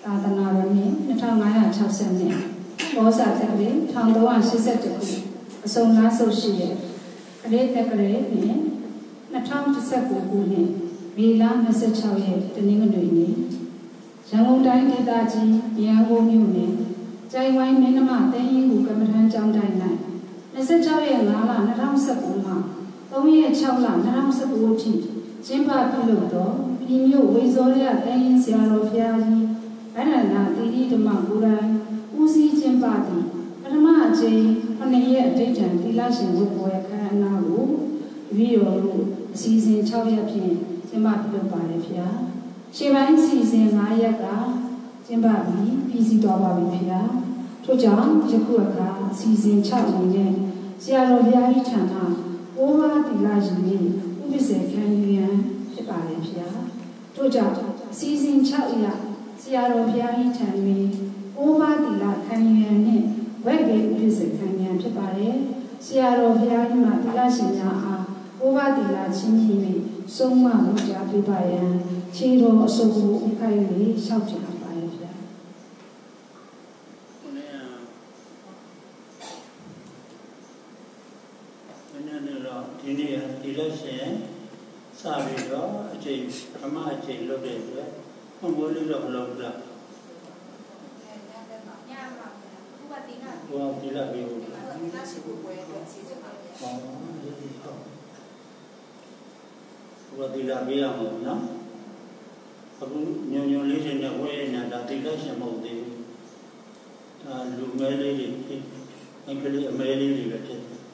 သာသနာတော်နှစ်2560နှစ်ဘောဇာတက္ကရာ1382ခုအစုံလားဆုပ်ရှိတဲ့အရေးတက္ကရာနဲ့2019ခုနှစ်မေလ26ရက်တနင်္ဂနွေနေ့ရန်ကုန်တိုင်းဒေသကြီးရန်ကုန်မြို့နယ်ကြိုင်ဝိုင်းမင်းနမတင်းရင်ကူကမ္မထမ်းကျောင်းတိုင်း၌26ရက်5လ2019မှာ3ရက်6လ2019အထိကျင်းပပြုလုပ်သောပြည်မြို့ဝေဇောရတင်းရင်ဆရာတော်ဘုရားကြီးဗန္ဒနာတိတိဓမ္မကိုယ်တိုင်ဦးစီးကျင်းပသည့်ပထမအကြိမ်9ရက်အဋ္ဌံသီလရှင်ဝတ်ပွဲအခမ်းအနားကိုတပည့်တော်တို့အစီအစဉ်6ရက်ဖြင့်ကျင်းပပြုလုပ်ပါတယ်ဗျာရှေ့ပိုင်းအစီအစဉ်5ရက်ကကျင်းပပြီးစီးသွားပါပြီဗျာထို့ကြောင့်ယခုအခါအစီအစဉ်6အနေနဲ့ဆရာတော်ဘုရားကြီးထံမှဘိုးဘွားသီလရှင်၏ဥပ္ပစေခံယူရန်ဖြစ်ပါတယ်ဗျာထို့ကြောင့်အစီအစဉ်6ရက်ဆရာတော်ဘုရားကြီးထံတွင်ဘိုးဘွားသီလခံယူရန်နှင့်ဝိတ်ကေဥပ္ပစေခံရန်ဖြစ်ပါတယ်ဆရာတော်ဘုရားကြီးမှသီလရှင်များအားဘိုးဘွားသီလချင်းကြီး၍ဆုံးမမှုကြားပြပါရန်ခြေတော်အစုပ်ကိုဥခိုင်း၍လျှောက်ကြပါရဲ့ဗျာဒီနေ့ဒီလက်ရှင်စပြီးတော့အချိန်ပထမအချိန်လုပ်တဲ့အတွက်ဘုံဘိုးလေးတော့မလုပ်ဘူးလားညပါဗျာဘုရားဒီလာပြီးဟုတ်ဒီလာရှိဖို့ပွဲတော့စီစဉ်ပါဗျာဘုရားဒီလာပြီးရမှာနော်အခုညုံညုံလေးတွေနဲ့ဝဲနေတာဒီလက်ရှင်မဟုတ်သေးဘူးဒါလူမဲလေးတွေအင်္ဂလိပ်အမဲလေးတွေပဲဖြစ်တယ်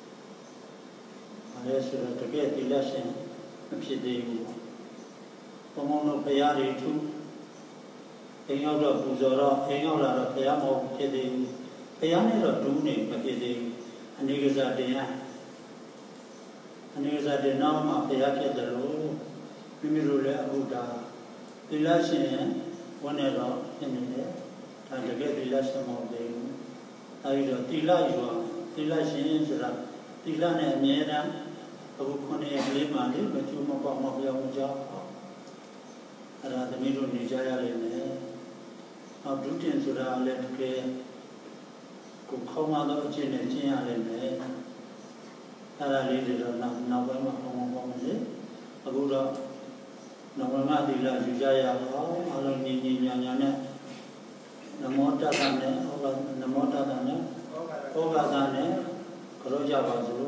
အဲဆိုတော့တကယ်ဒီလက်ရှင်မဖြစ်သေးဘူးဘုံဘုံတို့ဘုရားတွေထူးအိမ်ရောက်တော့ပူဇော်တော့အိမ်ရောက်လာတော့ဘုရားမဟုတ်ဖြစ်သေးဘူးဘုရားနဲ့တော့ဒူးနေမဖြစ်သေးဘူးအနေကစားတရားအနေကစားတဲ့နောက်မှဘုရားဖြစ်တယ်လို့မိမိတို့လည်းအခုဒါဒီလက်ရှင်ဝန်နေတော့ဖြစ်နေတယ်ဒါတကယ်ဒီလက်ရှင်မဟုတ်သေးဘူးအဲဒီတော့တိလယူအောင်တိလရှင်ဆိုတာတိလနဲ့အမြဲတမ်းအခု9ရက်လေးမှလေးမကျူးမပေါက်မပြောင်းကြောင်းအဲ့ဒါသမီးတို့နေကြရလိမ့်မယ်နောက်ဒုတင်ဆိုတာလည်းတကယ်ကိုခေါင်းမတော့အချင်းနဲ့ကျင်းရလိမ့်မယ်အဲ့ဒါလေးတွေတော့နောက်ပိုင်းမှာပေါင်းလေအခုတော့နောက်ပိုင်းမှာဒီလာယူကြရအောင်အလုံးညီညီညာညာနဲ့နမောတတ္တနဲ့နမောတတ္တနဲ့ဩဃာသနဲ့ကြောကြပါစို့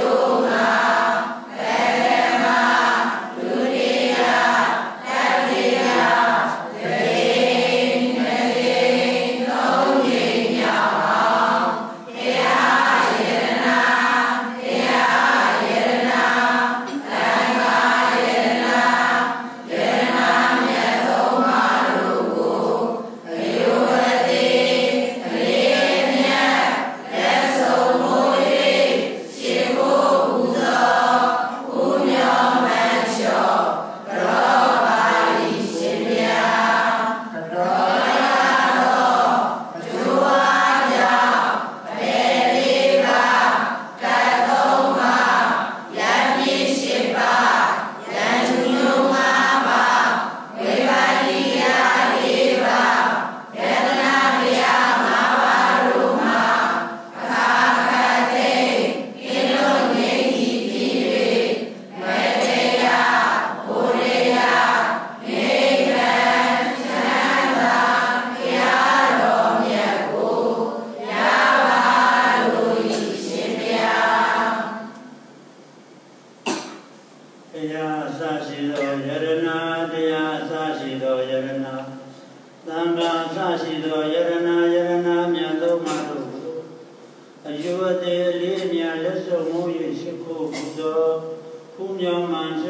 Yeah.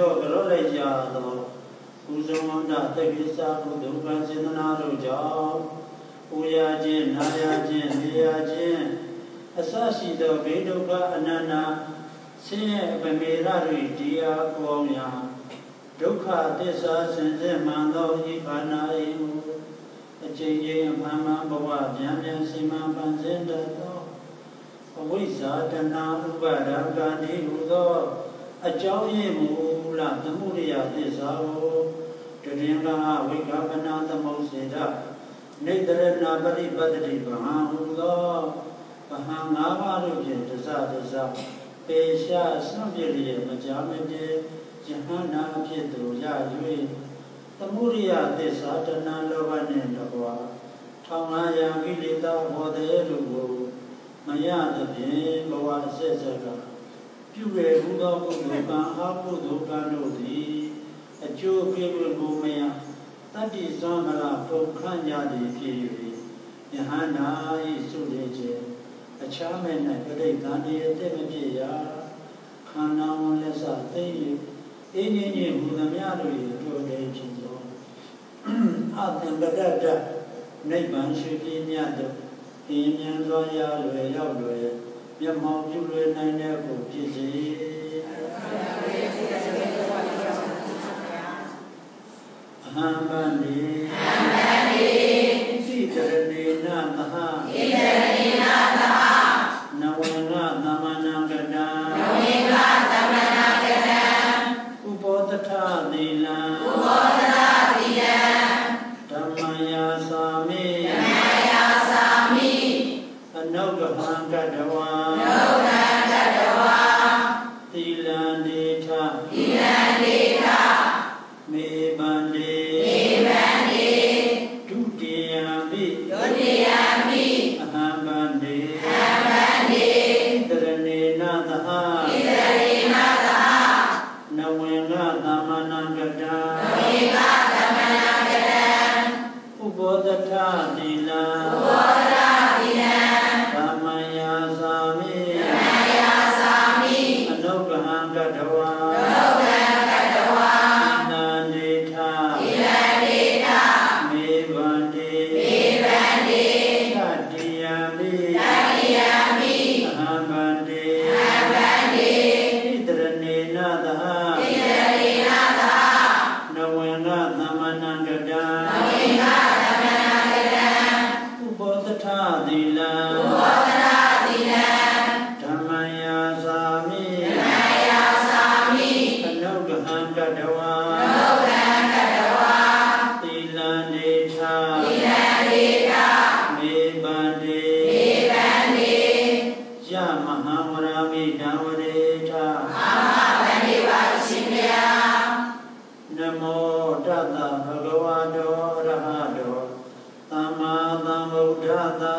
ကတော့လည်းရတော့ကုသမောဒတက္ကိစာကုဒုက္ခစေတနာတို့ကြောင့်ပူရခြင်းနာရခြင်းနေရခြင်းအစရှိသောဘေးဒုက္ခအနန္တဆင်းရဲပမေရတို့တရားပေါင်းရာဒုက္ခသစ္စာစင်စစ်မှန်သောဤခန္ဓာ၏အချိန်ချင်းအမှန်မှန်ဘဝပြန်ပြန်စီမံပန်းစင်တတ်သောအဝိဇ္ဇာတဏှာဥပါဒကတိဟူသောအကြောင်းရင်းမူလသမုဒယသစ္စာကိုတရင်ကဝိကပနာသမုစေတနေတရဏပရိပတ္တိဗဟံဟူသောဗဟံ၅ပါးတို့ဖြင့်တစပေရှားဆွန့်ပြည့်လျက်မကြာမပြေယဟန္တာဖြစ်သူရ၍သမုဒယသစ္စာတဏှာလောဘနှင့်တကွာ1500ကိလေသာဘောသေးတို့ကိုမရသဖြင့်ဘဝအဆက်ဆက်ကပြုရဟုသောကုသိုလ်ကံအကုသိုလ်ကံတို့သည်အကျိုးပေးဖို့မရတတ္တိသောမရဒုက္ခညာသည်ဖြစ်၍ယဟန္တာ၏စုလေခြင်းအခြားမဲ့၌ပြိဋ္ဌာန်တည်းအသက်မဖြစ်ရာခန္ဓာဝန်လက်စသိ၍အင်းကြီးကြီးဟူသမျှတို့၏တို့တည်းဖြစ်သောအသင်္ကတ္တနိဗ္ဗာန်ရှိပြမြတ်သောအင်းဉာဏ်စွာရလွယ်ရောက်လွယ်မျက်မှောက်ပြုလွယ်နိုင်တဲ့ကိုဖြစ်စေအဟံဗန္တိစိတရဏေနသဟနဝေငသမဏကတံဥပောတထသီလံဓမ္မယာစာမိအနုဂဟံကတဝါသီလံဒေထမေဘန္တိဒုတိယံပိအဟံဗန္တိတရဏေနသဟနဝေငသမဏကတံဥပောတထသီလံဓမ္မယာစာမိအနုဂဟံကတဝါသီလံဒေထမေဘန္တိတတိယံပိအဟံဗန္တိတရဏေနသဟနဝေငသမဏကတံဥပောတထသီလံဓမ္မယာစာမိအနုဂဟံကတဝါသီလံဒေထမေဘန္တိယမဟာဝရမိတံဝရေထနမောတတဗုဒ္ဓဝါတောရဟတောသမ္မာသမ္ဗုဒ္ဓတ္တ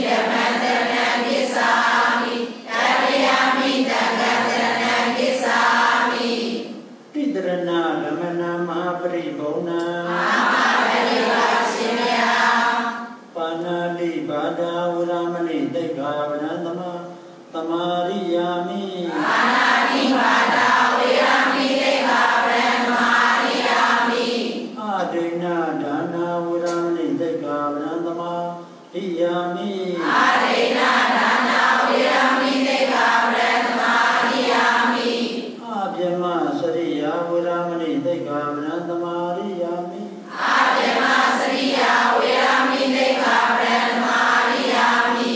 Tadiyami Iyami Arena Dana Virami Deka Brahmariyami Abhyama Sariya Viramani Deka Brahmariyami Abhyama Sariya Virami Deka Brahmariyami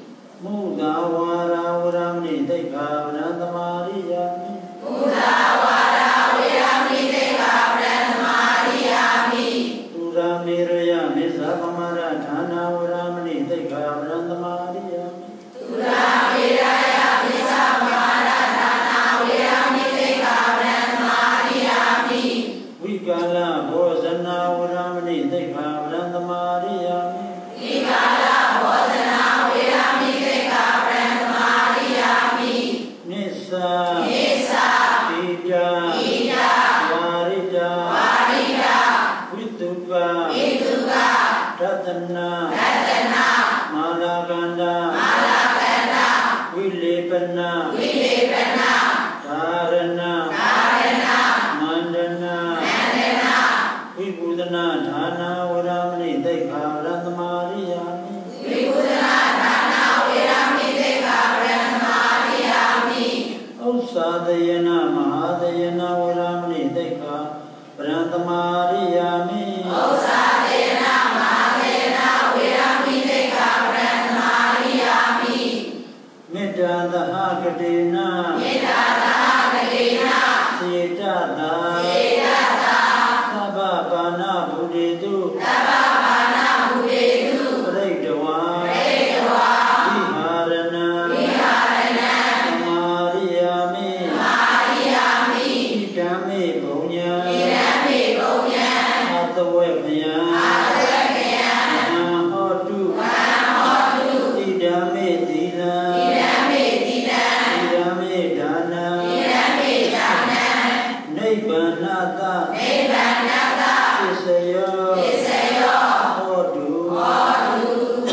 Mudawara Viramani Deka Brahmariyami Mudawara Virami Deka Brahmariyami Turamiraya Misapamara Dhana Viramani Deka Brahmariyami Turamiraya Misapamara Dhana Virami Deka Brahmariyami Vikala Bhojana Viramani Deka Brahmariyami Vikala Bhojana Virami Deka Brahmariyami Nisa Nisa Ija Ija Varija Varija Vituka Vituka Ratana Ratana Malakanda Malakanda Vilepana Vilepana Dharana Dharana Mandana Mandana Vibhudana Dhana Viramani Deka Brahmariyami Vibhudana Dhana Virami Deka Brahmariyami Ausadayana Mahadayana Viramani Deka Brahmariyami Ausadena Mahadena Virami Deka Brahmariyami Middadaha Kadena Medada Kadena Siddhada Vedada Sabha Bana Buddhitu Tababana Budedu Praditava Predava Viharana Viharana Samariyami Mariyami Idame Bhunya Idami Bhunya Atavaya Adavaya Mahahotu Mahodu Idame Dila Idami Dina Idame Dana Idami Dana Nibbanata Nibbana Isayo Isayo Hotu Hodu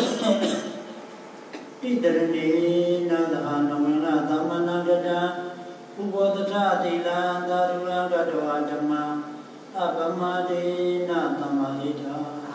Tidarani Nadhana Vina Dhamana Gada Ubodhata Tila Darura Gadava Dhamma Apamadina Dhamahita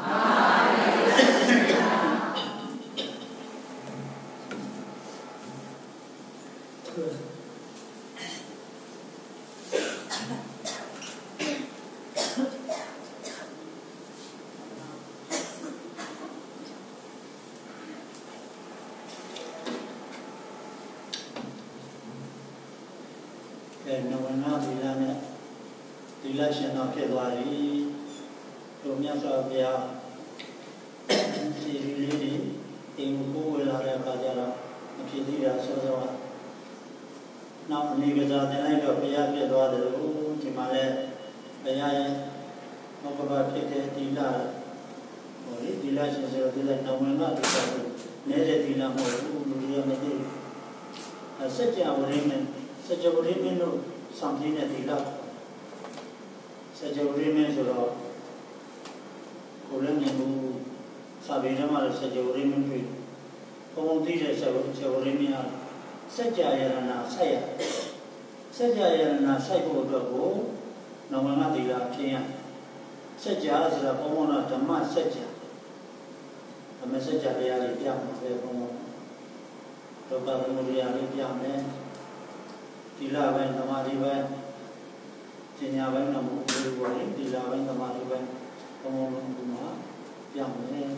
Navana Dila Ne Dila Shana Kedwari Rumyasa Vya Siri Lidi Ingu Velara Kajara Akidira Sozawa Now Nigaza the night of Pia Kedwari Timale Paya Mokaba Kete Dila Dila Shana Dila Navana Dila Nere Dila Mo Luria Medi Satya Urimen Satya Urimen no something at Dila Satya Urimen Sura Kulanemu Sabina Satya Urimen Tree Komodija Satya Urimia Satya Yarana Saya Satya Yarana Saipo Dabo Namana Dila Kia Satya Azra Pomona Dhamma Satya A message of reality Toka Muria Lipiame Dila Van Tamari Van Tinya Van Namu Dila Van Tamari Van Pomona Yamne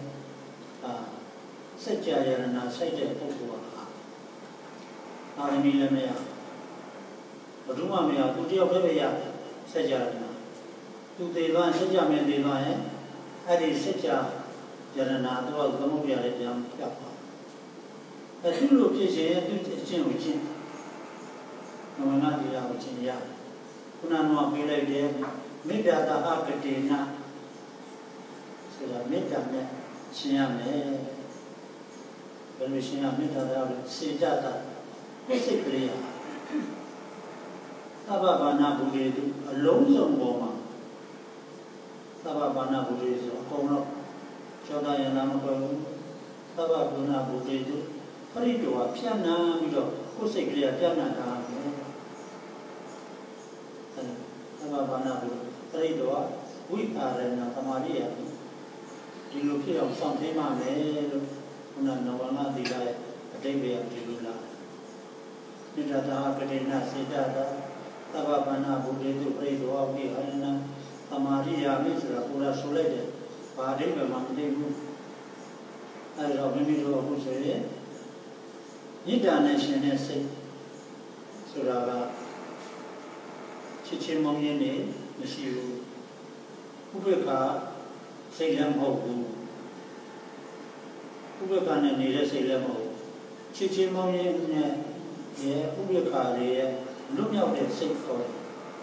Satya Yarana Satya Pukua Arami Lamea Ruma Mea Putia Pevea Satya Tu Devan Satya Mendivan Adi Satya Yarana Dua Gamuria Jam Yapa A two locations Chin Chin Namana Dila Chinya Punano Pila de Midata Hakatina So the Midame Chiame Permission Midata Sitata Basically Tababana Buddhism alone some woman Tababana Buddhism Kono Chodayana Tababuna Buddhism Paritua Piana Mido Kusiclia Piana Tababana Paritua we are in Tamaria ဒီလိုဖြစ်အောင်စောင့်ထိန်ပါမယ်လို့ခုနနဝနာသီလရဲ့အတိတ်ပဲဒီလိုလားနိဒတာပရိဏစေတတာသဗ္ဗဗန္နဘုဒ္ဓေတုပရိသောဝိဟရဏသမာရိယာမိဆိုတာကိုယ်ကဆိုလိုက်တယ်ဘာအတိတ်ပဲမှမသိဘူးအဲဒါမိမိတို့အခုဆိုရင်မေတ္တာနဲ့ရှင်တဲ့စိတ်ဆိုတာကချစ်ချင်းမောင်းရင်းနေမရှိဘူးဥပ္ပခါစိတ်လည်းမဟုတ်ဘူးဥပ္ပခါနဲ့နေတဲ့စိတ်လည်းမဟုတ်ချစ်ချင်းမောင်းရင်းနဲ့ရဲ့ဥပ္ပခါရဲ့လွတ်မြောက်တဲ့စိတ်ခေါ်တယ်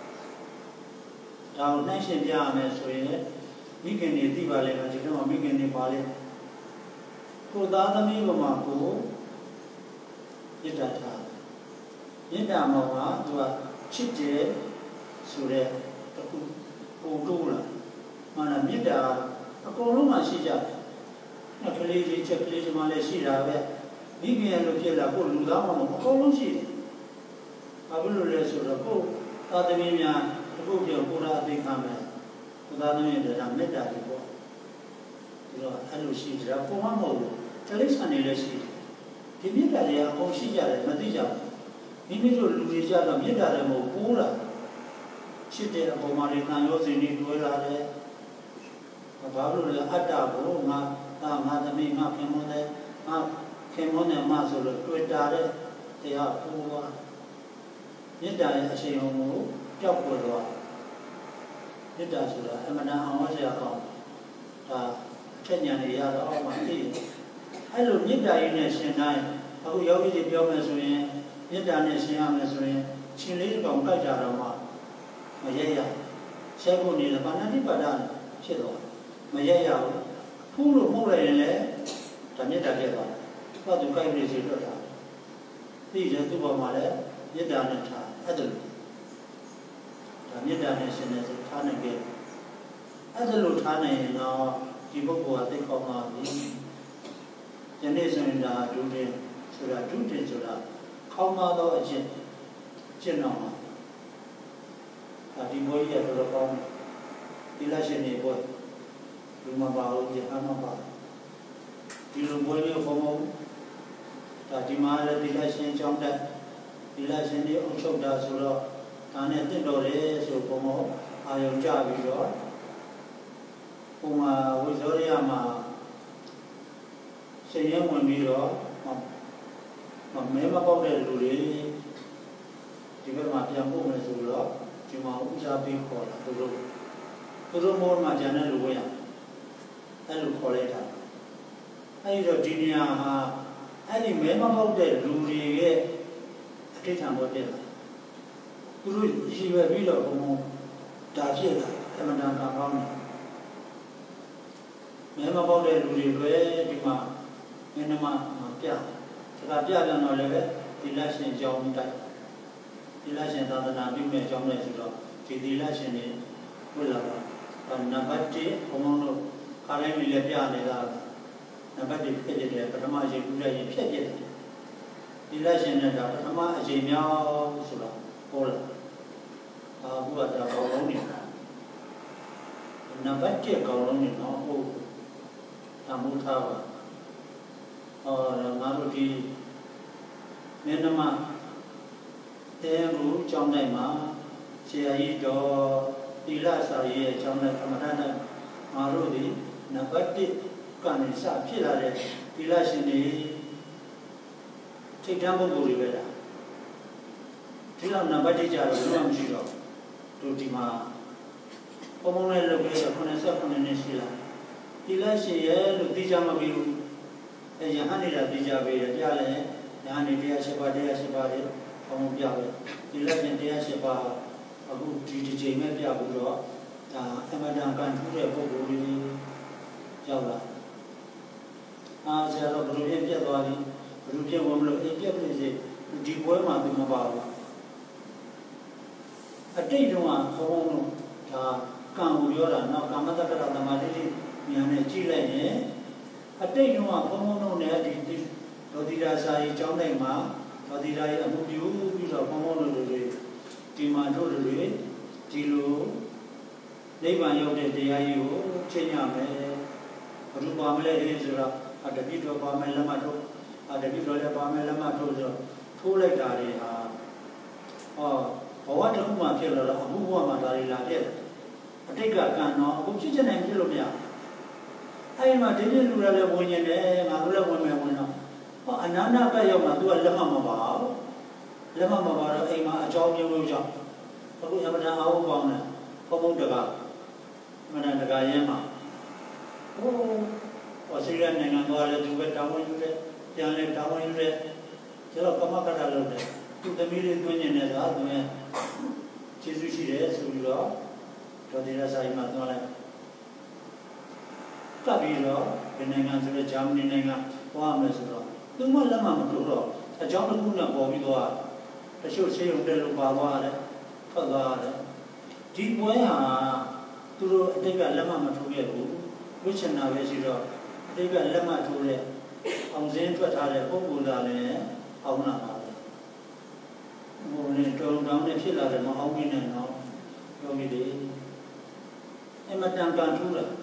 ဒါကိုနှိုင်းရှင်ပြရမယ်ဆိုရင်မိခင်တွေသိပါလိမ့်မယ်ဒီတော့မိခင်တွေပါလိမ့်ကိုသားသမီးပေါ်မှာကိုမေတ္တာထားမေတ္တာမောင်ကသူကချစ်တယ်ဆိုတဲ့တခုပုံတိုးလာမှန်လားမေတ္တာအကုန်လုံးမှရှိကြတယ်။ကလေးကြီးချက်ကလေးကြီးမှလည်းရှိတာပဲမိခင်ရလို့ဖြစ်လာကိုလူသားမှမဟုတ်အကုန်လုံးရှိတယ်။ဘာလို့လဲဆိုတော့ကိုသားသမီးများတခုပြောကိုရာအသိခံမယ်ကိုသားသမီးတွေကမေတ္တာတွေပေါ့ဒီတော့အဲ့လိုရှိကြတာပုံမှန်မဟုတ်ဘူးတလိษံနေလည်းရှိတယ်ဒီမေတ္တာတွေအကုန်ရှိကြတယ်မသိကြဘူးမိမိတို့လူတွေကြတော့မေတ္တာတွေမဟုတ်ပိုးလာချစ်တဲ့အပေါ်မှာလည်းတန်ရုံးစင်တွေတွဲလာတယ်ဘာလို့လဲအတ္တကိုငါသမီးငါခင်မွန်းတယ်ငါခင်မွန်းတယ်မှဆိုလို့တွေ့တာတဲ့တရားပိုးသွားမေတ္တာရဲ့အချိန်ကိုပျောက်ပေါ်သွားမေတ္တာဆိုတာအမှန်တန်အောင်ဝတ်ရအောင်ဒါထက်ညံနေရတော့မှသိတယ်အဲ့လိုမေတ္တာရင်းနဲ့ရှင်တိုင်းအခုယောဂီတွေပြောမယ်ဆိုရင်မေတ္တာနဲ့ရှင်ရမယ်ဆိုရင်ရှင်လေးကောင်ကြိုက်ကြတော့မှမရရရှက်ဖို့နေတယ်ဘာနာတိပါဒဖြစ်တော့မရရဘူးဖူးလို့မှုတ်လိုက်ရင်လည်းဒါမေတ္တာဖြစ်သွားတယ်ဘာသူကြိုက်နေစီတော့တာပြီးတယ်သူ့ပေါ်မှာလည်းမေတ္တာနဲ့ထားအဲ့ဒါဒါမေတ္တာနဲ့ရှင်တဲ့စိတ်ထားနိုင်ကြအဲ့ဒါလို့ထားနိုင်ရင်တော့ဒီပုဂ္ဂိုလ်ကသိကောင်းပါပြီယနေ့ဆိုရင်ဒါဒုတင်ဆိုတာခေါင်းမသောအကျင့်ကျင့်တော်မှာဒီဘွေးရတော့ကောင်းဒီလရှင်နေဘွေးလူမပါဘူးဒီအမပါဒီလိုဘွေးလေးဘုံဘုံဒါဒီမှာလည်းဒီလရှင်ကြောင်းတက်ဒီလရှင်နေအုပ်ချုပ်တာဆိုတော့ဒါနဲ့တင့်တော်တယ်ဆိုဘုံဘုံအာယုံကြပြီးတော့ပုံမှာဝိဇောရိယမှာဆင်းရဲဝင်ပြီးတော့မဲမပေါက်တဲ့လူတွေဒီဘက်မှာပြန်ပို့မယ်ဆိုတော့ဒီမှာဥစားပေးခေါ်တာသူတို့မောမှာဂျန်တဲ့လူဝဲရအဲ့လိုခေါ်လိုက်တာအဲ့ဒီတော့ဒီနေရာဟာအဲ့ဒီမဲမပေါက်တဲ့လူတွေရဲ့အဋ္ဌံဘောတက်လာသူတို့ရည်ရွယ်ပြီးတော့ဘုံဒါဖြစ်လာအမှန်တန်ကောင်းတယ်မဲမပေါက်တဲ့လူတွေပဲဒီမှာမင်းမပြဒါပြပြန်တော့လည်းပဲဒီလက်ရှင်ကြောင်းတိုက်ဒီလက်ရှင်သာသနာပြုမဲ့ကြောင်းနဲ့ဆိုတော့ဒီလက်ရှင်တွေဝင်လာတော့နံပါတ်1ဘုံဘုံတို့ခါတိုင်းလည်းပြနေတာနံပါတ်1ဖြစ်တဲ့ပထမအချိန်ပြုလိုက်ရင်ဖြစ်ဖြစ်တယ်ဒီလက်ရှင်နဲ့ဒါပထမအချိန်မြောက်ဆိုတော့ဟောလာအခုကဒါကောင်းလုံးနေနံပါတ်1ကောင်းလုံးနေတော့ဟုတ်အမှုထားပါငါတို့ဒီမင်းမတဲကိုကြောင်းတိုင်းမှာဆရာကြီးတော်တိလစာရဲ့ကြောင်းတိုင်းကမ္မဋ္ဌာန်းငါတို့ဒီနံပါတ်1ကနေစဖြစ်လာတဲ့တိလရှင်တွေထိတ်တန်းပုဂ္ဂိုလ်တွေပဲလားဒီလောက်နံပါတ်1ကြတော့ဘယ်မှမရှိတော့တို့ဒီမှာပုံမှန်လည်းလုပ်ပြီးတော့89နှစ်ရှိလာတိလရှင်ရဲ့လို့သိကြမပြီးဘူးယဟန်နေတာသိကြပေးတယ်ပြလဲယဟန်နေ108ပါး108ပါးလေးပေါင်းပြပဲဒီလက်ရှင်108ပါးအခုဒီချိန်မဲ့ပြပြီးတော့ဒါအမဒံကန်ထူးတဲ့ပုဂ္ဂိုလ်တွေရောက်လာဆရာတော်ဘုရားပြတ်သွားပြီဘုရားပြတ်ဝင်မလို့အိမ်ပြတ်ပြီစီဒီပွဲမှာသူမပါဘူးအတိတ်တုန်းကဘုံဘုံတို့ဒါကံကိုပြောတာနော်ကာမတက္ကရသမာဓိဉာဏ်နဲ့ကြည့်လိုက်ရင်အတိတ်တုန်းကဘုံဘုံတို့နဲ့ဒီဒေါတိရာစာကြီးကျောင်းတိုင်းမှာဒေါတိရာရဲ့အမှုပြုပြီးတော့ဘုံဘုံတို့တွေဒီမှာတို့တွေဒီလိုနိဗ္ဗာန်ရောက်တဲ့တရားကြီးကိုချိန်ရမယ်ဘုရားပါမလဲဟေးဆိုတာတပိတော်ပါမယ်လက်မှတ်ထိုးတပိတော်လည်းပါမယ်လက်မှတ်ထိုးဆိုတော့ထိုးလိုက်တာတွေဟာဘဝတစ်ခုမှဖြစ်လာတော့အခုဘဝမှာဒါတွေလာဖြစ်အတိတ်ကကံတော့အခုဖြစ်ချင်တယ်ဖြစ်လို့မရအဲ့မှာဒီနေ့လူတွေလည်းဝင်နေတယ်ငါတို့လည်းဝင်မယ်ဝင်တော့အနန္တဘက်ရောက်မှသူကလက်မှတ်မပါဘူးလက်မှတ်မပါတော့အိမ်မှာအကြောင်းမျိုးမျိုးကြောင့်အခုအမှန်တန်အားပေါင်းတယ်ဘုံဘုံတကအမှန်တန်တကရဲမှာဆီးရီးယားနိုင်ငံသွားတယ်သူပဲတာဝန်ယူတယ်ပြန်လဲတာဝန်ယူတယ်ကျတော့ကမကတာလုပ်တယ်သူသမီးလေးတွင်းနေတယ်ဆိုတာသူရဲ့ကျေးဇူးရှိတယ်ဆိုပြီးတော့ဒေါ်ဒီရာဆိုင်မှာသွားလိုက်ကပ်ပြီးတော့ဒီနိုင်ငံဆိုတော့ဂျာမနီနိုင်ငံသွားမယ်ဆိုတော့သူမှလက်မှမထိုးတော့အကြောင်းတစ်ခုနဲ့ပေါ်ပြီးသွားတချို့ဆေးရုံတက်လို့ပါသွားတယ်ထွက်သွားတယ်ဒီပွဲဟာသူတို့အတိတ်ကလက်မှမထိုးခဲ့ဘူးဝိချနာပဲရှိတော့အတိတ်ကလက်မှထိုးတဲ့အောင်စင်းထွက်ထားတဲ့ပုံကူလာလည်းအောင်လာပါပဲဘုံနဲ့တော်တောင်းနဲ့ဖြစ်လာတယ်မအောင်မိနဲ့တော့ပြောမိတယ်အမတန်ကန်ထူးလာ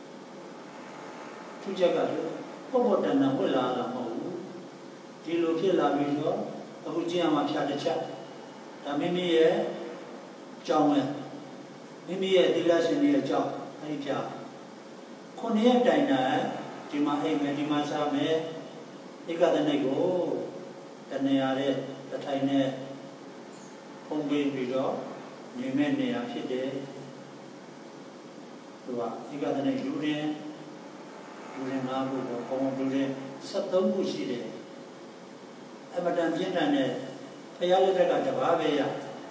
ထူးချက်ကပေါ်တန်တာဝက်လာတာမဟုတ်ဘူးဒီလိုဖြစ်လာပြီးတော့အခုကြည့်ရမှာဖြတ်တစ်ချက်ဒါမိမိရဲ့ကြောင်းနဲ့မိမိရဲ့သီလရှင်ရဲ့ကြောင်းအဲ့ဒီဖြတ်ခုနှစ်ရက်တိုင်တိုင်ဒီမှာအိမ်မယ်ဒီမှာစားမယ်ဧကတနေ့ကိုတနေရာတဲ့တထိုင်နဲ့ဖုံးပေးပြီးတော့နေမဲ့နေရာဖြစ်တယ်သူကဧကတနေ့လူရင်း၅ခုတော့ကောင်းလူရင်း73ခုရှိတယ်အမတန်ပြင်းထန်တဲ့ဘုရားလက်ထက်ကတပါးပဲရ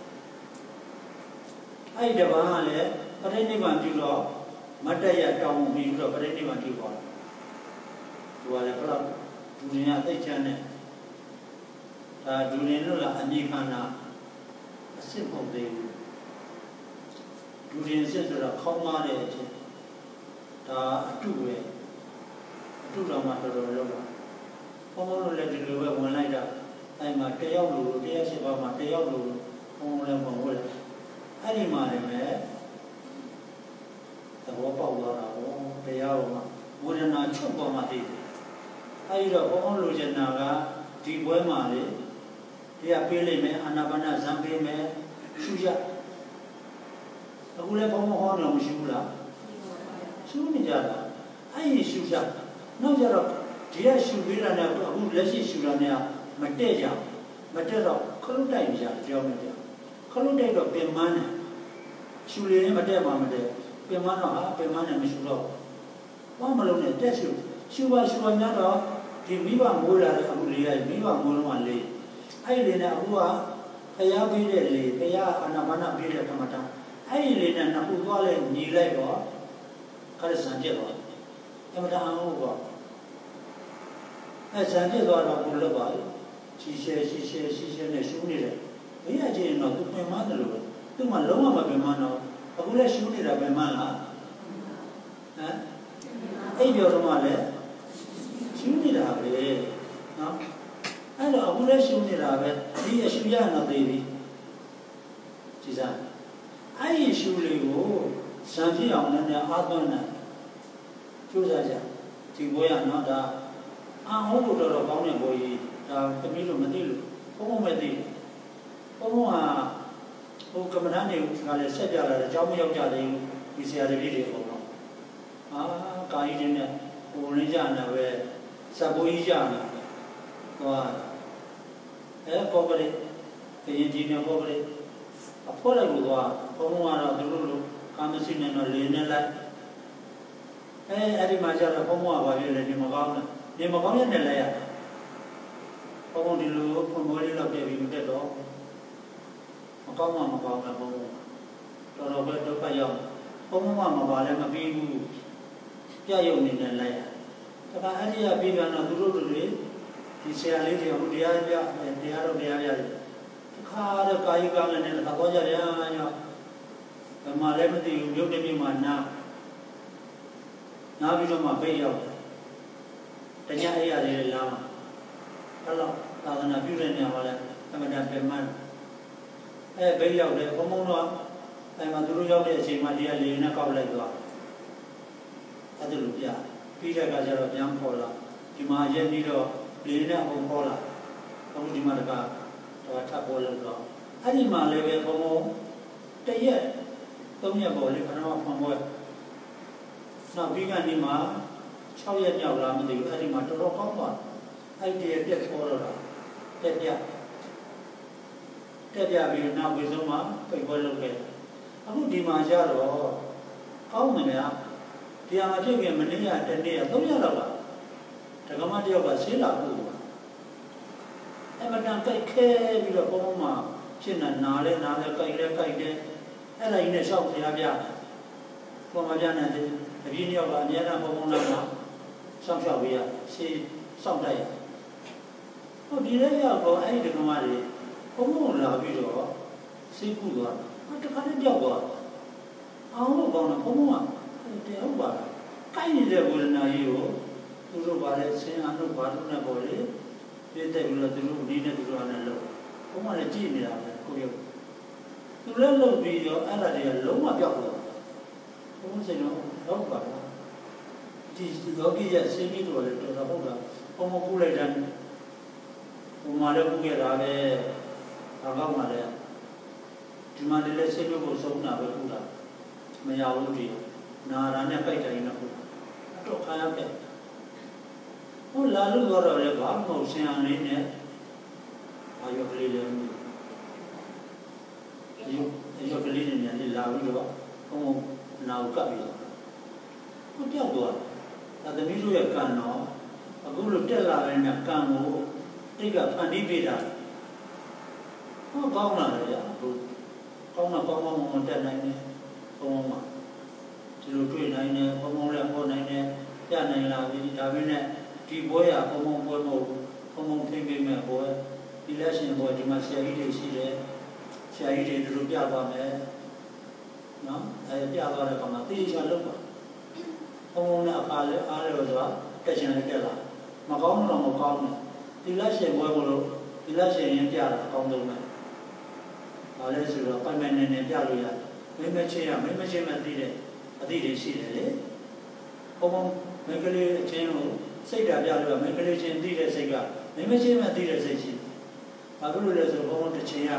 အဲ့ဒီတပါးကလည်းပရိနိဗ္ဗာန်ပြုတော့မတ္တရတောင်းပြီးတော့ပရိနိဗ္ဗာန်ပြုသွားတယ်သူကလည်းဘလောက်ဒူရင်ကသိချမ်းတယ်ဒါဒူရင်လို့လားအနိခန္ဓာအစစ်ပုံသေးဘူးဒူရင်စစ်ဆိုတော့ခေါင်းမားတဲ့အချက်ဒါအတုပဲအတုတော်မှတော်တော်လုံးပါဘုံဘုံလည်းဒီလိုပဲဝင်လိုက်တာအဲ့မှာတယောက်လို108ပါးမှာတယောက်လိုဘုံလည်းဘုံဝင်အဲ့ဒီမှာလည်းပဲသဘောပေါက်သွားတာဟောတရားတော်မှာဝေဒနာချုပ်ပေါ်မှာသိတယ်အဲ့ဒီတော့ဘုံဘုံလိုချင်တာကဒီပွဲမှာလေတရားပေးလိုက်မယ်အာနာပါနဇံပေးမယ်ရှုရအခုလည်းဘုံဘုံဟောတော့မရှိဘူးလားရှုနေကြတာအဲ့ဒီရှုရနောက်ကြတော့ဒီကရှုပေးတာနဲ့အခုလက်ရှိရှုတာနဲ့မတည့်ကြမတည့်တော့ခလုတ်တိုက်ကြကြောင်းနေကြခလုတ်တိုက်တော့ပင်မနဲ့ရှုလေမတည့်မှမတည့်ပင်မတော့ဟာပင်မနဲ့မရှုတော့ဘာမလုံးနဲ့တက်ရှုပါများတော့ဒီမိဘမိုးလာတဲ့အခုလေးရမိဘမိုးလုံးကလေးအဲ့ဒီနဲ့အခုကဘုရားပေးတဲ့လေဘုရားအာနာပါနပေးတဲ့ကမ္မတာအဲ့ဒီလေနဲ့နှစ်ခုသွားလဲညီလိုက်တော့ခရစံပြတ်သွားကမ္မတာအောင်ပေါ့အဲ့ဇံပြတ်သွားတော့ဘုလို့ပါလေရှိရှဲနဲ့ရှုနေတယ်ဘေးရချင်းတော့သူပင်မတယ်လို့သူမှလုံးဝမပင်မတော့အခုလည်းရှုနေတာပင်မလားဟမ်အဲ့ပြောတော့မှလည်းရှုနေတာပဲနော်အဲ့တော့အခုလည်းရှုနေတာပဲဒီအရှုရတော့သေးပြီကြည်စားအဲ့ဒီရှုလေးကိုဇံပြည့်အောင်လည်းအားသွင်းတယ်ကျိုးစားကြဒီဘွဲရနော်ဒါအာဟုတ်လို့တော့ကောင်းတဲ့ဘွဲကြီးဒါသမီးလို့မသိလို့ဘုံဘုံပဲသိတယ်ဘုံဘုံဟာဟိုကမ္မဋ္ဌာန်းတွေကလည်းဆက်ပြလာတယ်အကြောင်းမရောက်ကြသေးဘူးဒီဆရာတပည့်တွေပေါ့နော်ကာယကြီးနဲ့ဟိုရင်းကြနေပဲစပ်ဘိုးကြီးကြနေသွားကောပရိအရင်ဒီနဲ့ကောပရိအဖို့လိုက်လို့သွားဘုံဘုံကတော့သူတို့လိုကာမစိနဲ့တော့လေနဲ့လိုက်အဲ့ဒီမှာကျတော့ဘုံဘုံကဘာဖြစ်လဲဒီမကောင်းနဲ့ဒီမကောင်းရဲ့နဲ့လိုက်ရဘုံဘုံဒီလိုဘုံဘိုးလေးတော့ပြပြီးမတက်တော့မကောင်းမှမကောင်းဘူးဘုံဘုံတော်တော်ပဲဒုက္ခရောက်ဘုံဘုံကမပါလဲမပြီးဘူးပြရုံနေနဲ့လိုက်ရဒါကအဲ့ဒီကပြီးပြန်တော့သူတို့တွေဒီဆရာလေးတွေအခုတရားပြတရားတော်တရားပြတယ်ခါတော့ကာယကံနဲ့လည်းတော့ကြရမ်းညောဗမာလည်းမသိဘူးမြို့တစ်မြို့မှာနားပြီးတော့မှပိတ်ရောက်တယ်တညအိယာတွေလာမှာအဲ့တော့သာသနာပြုတဲ့နေရာမှာလည်းအမှန်တန်ပြန်မှန်းပိတ်ရောက်တယ်ဘုံဘုံတော့အဲ့မှာသူတို့ရောက်တဲ့အချိန်မှာဒီကလေနဲ့ကောက်လိုက်သွားအဲ့ဒါလိုပြပြီးတဲ့အခါကျတော့ပြန်ခေါ်လာဒီမှာရက်ပြီးတော့လေနဲ့ဟိုခေါ်လာအခုဒီမှာတကထပ်ပေါ်လို့တော့အဲ့ဒီမှာလည်းပဲဘုံဘုံတရက်3ရက်ပေါ်လေခဏမှဖွင့်ပွဲနောက်ပြီးကနေမှ6ရက်မြောက်လာမသိဘူးအဲ့ဒီမှာတော်တော်ကောင်းသွားအဲ့ဒီပြက်ခေါ်တော့တာတက်ပြပြီးနောက်ပြီးဆုံးမှပိတ်ပွဲလုပ်ခဲ့အခုဒီမှာကျတော့ကောင်းတယ်ဗျာဒီဟာမဖြစ်ခင်မနေ့ကတနေ့က3ရက်လောက်ပါဒကမတယောက်ကဆေးလာပို့ပါအဲ့မတန်ကြိုက်ခဲပြီးတော့ဘုံမှာဖြစ်နာလဲကြိုက်လဲအဲ့ဒါကြီးနဲ့ရှောက်ဖျားပြဘုံမှာပြနေတယ်တပည့်တယောက်ကအများအားဘုံနာမှာစောင့်ရှောက်ပေးရဆေးစောင့်တိုက်ရဟုတ်ဒီလေးရောက်တော့အဲ့ဒီဒကမတွေဘုံလာပြီးတော့ဆေးကုသွားတခါနဲ့ကြောက်သွားအောင်လို့ကောင်းတယ်ဘုံကတဲ့ဟုတ်ပါလားကိုင်းနေတဲ့ဝေဒနာကြီးကိုသူတို့ပါလဲဆင်းအားလို့ဘာလို့နဲ့ပေါ်လေပြည့်တဲ့ပြီးတော့သူတို့ဒီနဲ့သူတို့အားနဲ့လို့ဘုံကလည်းကြည့်နေတာပဲကိုရုပ်သူလည်းလုပ်ပြီးတော့အဲ့ဒါတွေကလုံးဝပြောက်သွားဘုံစိတ်တော့ဟုတ်ပါလားဒီယောဂီရဲ့ဆင်းပြီးတော့လည်းတော်တော်ဟုတ်တာဘုံမကူလိုက်တယ်ဘုံမှာလည်းကူခဲ့တာပဲအကောက်မှာလည်းဒီမှာလည်းဆင်းလို့ကိုဆုံးတာပဲကူတာမရဘူးဒီနာရာနဲ့ပိုက်တိုင်းနဲ့ကူတော့ခါရပဲဟိုလာလို့တော့လည်းဘာမှမဆင်အောင်လေးနဲ့အာရုံကလေးလည်းရုပ်ကလေးနဲ့လည်းလာပြီးတော့ဘုံနာကိုကပ်ပြီးတော့ဟိုပြောက်သွားတယ်သမီးတို့ရဲ့ကံတော့အခုလိုတက်လာတဲ့ကံကိုတိတ်ကဖန်တီးပေးတာဟောကောင်းလာတယ်ဗျာဟိုကောင်းမှတက်နိုင်တယ်ဘုံမှာဒီလိုတွေ့နိုင်တယ်ဘုံလည်းဟောနိုင်တယ်ပြနိုင်လာပြီဒါပေမဲ့ဒီပွဲရဘုံပွဲမဟုတ်ဘုံထိမ့်ပေးမဲ့ပွဲဒီလက်ရှင်ပွဲဒီမှာဆရာကြီးတွေရှိတယ်ဆရာကြီးတွေတို့ပြသွားမယ်နော်အဲပြသွားတဲ့အခါမှာတေချာလုပ်ပါဘုံနဲ့အခါလဲအားလဲဆိုတာတက်ရှင်လည်းတက်လာမကောင်းတော့မကောင်းဘူးဒီလက်ရှင်ပွဲမလို့ဒီလက်ရှင်ရင်ပြတာအကောင်းဆုံးပဲဒါလည်းဆိုတော့ပိုင်ပိုင်နေနေပြလို့ရတယ်မင်းမချင်းရမင်းမချင်းမသိတဲ့အသည့်တွေရှိတယ်လေဘုံမင်္ဂလေးအချင်းကိုစိတ်ဓာတ်ပြလို့မင်္ဂလေးချင်းသိတဲ့စိတ်ကမင်းမချင်းမသိတဲ့စိတ်ရှိဘာလို့လဲဆိုဘုံတစ်ချင်းရ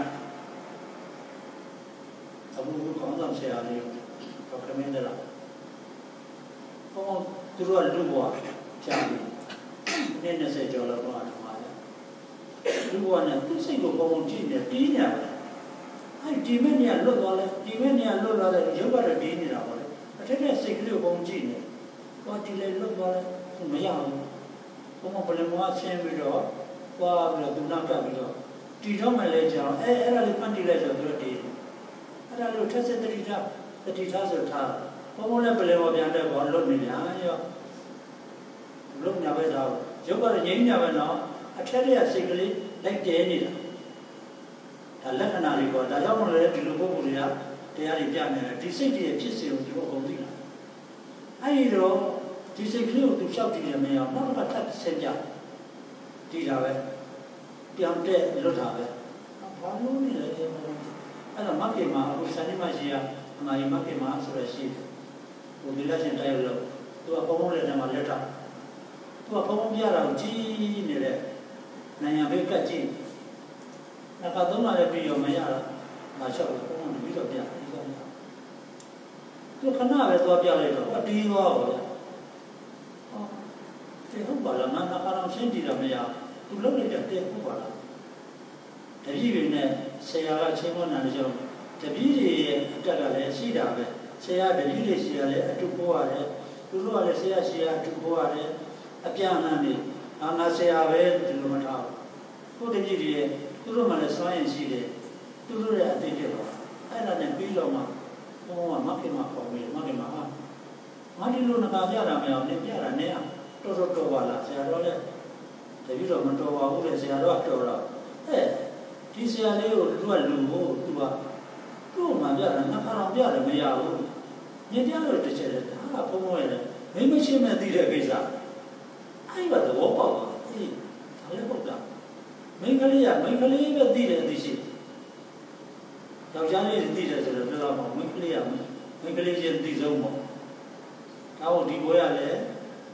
အခုခေါင်းဆောင်ဆရာလေးတော့ခမင်းတယ်လားဘုံသူတို့ကလူဘွားကြာပြီနေ့20ကျော်လောက်တော့မှာလေလူဘွားနဲ့သူ့စိတ်ကိုဘုံကြည့်နေတီးနေတယ်အဲ့ဒီမင်းကလွတ်သွားလဲဒီမင်းကလွတ်လာတယ်ရုပ်ကတော့တီးနေတာပါလေအထက်ထက်စိတ်ကလေးကိုဘုံကြည့်နေတော့ဒီလေလွတ်သွားလဲမရဘူးဘုံကဘယ်လိုမှဆင်းပြီးတော့သွားပြီးတော့သူနောက်ကပ်ပြီးတော့တီတော့မှလဲကြအောင်အဲ့ဒါလေးဖန်တီးလိုက်ဆိုတော့တီးအဲ့ဒါလို့ထက်စစ်တတိထားဆိုထားဘုံလည်းဘယ်လိုပြန်တဲ့ဘောလွတ်နေပြန်ရောလွတ်ညာပဲတော့ရုပ်ကတော့ငြိမ်းညာပဲတော့အထက်ထက်စိတ်ကလေးလိုက်တဲနေတာဒါလက္ခဏာတွေပေါ့ဒါကြောင့်မလို့ဒီလိုပုဂ္ဂိုလ်တွေကတရားတွေပြနေတယ်ဒီစိတ်တွေဖြစ်စဉ်ကိုသူတို့အကုန်သိတာအဲ့ဒီတော့ဒီစိတ်ကလေးကိုသူလျှောက်ကြည့်ရမယ်အောင်နောက်ကထပ်ဆက်ပြဒီတာပဲပြောင်းတဲ့လွတ်တာပဲဘာလို့နေလဲအဲ့တော့မက္ကေမှာအခုစနေမရှိရအမကြီးမက္ကေမှာဆိုရရှိတယ်ဟိုဒီလက်ရှင်တိုင်းလို့သူကပုံလက်ထဲမှာလက်ထားသူကပုံပြတာကိုကြည့်နေတဲ့နိုင်ငံဘေးကကြည့်那个东南的比较没呀了，那小的我们比较变，就看那边多变来着，我第一个我呀，哦，这好吧了，那看到身体上没呀，都老来点这好吧了。这边呢，谁呀？情况难的时候，这边的这个来谁的呗？谁呀？这边的谁呀？来住过啊的，住过的谁呀？谁呀？住过啊的，变那的，那谁呀？呗，就那么长，我这边的。သူတို့မှလည်းစွမ်းရည်ရှိတယ်သူတို့ရဲ့အသိတွေပါအဲ့ဒါနဲ့ပြီးတော့မှဘုံကမခင်မှာပေါ်ပြီးမခင်မှာငါဒီလိုငါပြတာမရအောင်နင်ပြတာနဲ့တော်ပါလားဆရာတော်လည်းတပည့်တော်မတော်ပါဘူးလေဆရာတော်ကတော်တော့ဒီဆရာလေးကိုသူကလူကိုသူကတို့မှပြတာငါခါတော့ပြတယ်မရဘူးညပြလို့တစ်ချက်လေဟာဘုံရဲ့မင်းမရှိမှသိတဲ့ကိစ္စအဲ့ဒါသဘောပေါက်ပါအေးဒါလည်းဟုတ်တာမင်္ဂလိယပဲသိတယ်သိရှိယောက်ျားလေးသိတယ်ဆိုတော့ပြောတော့မင်္ဂလိယမင်္ဂလိချင်းသိဆုံးပေါ့ဒါဟုတ်ဒီဘွဲရလဲ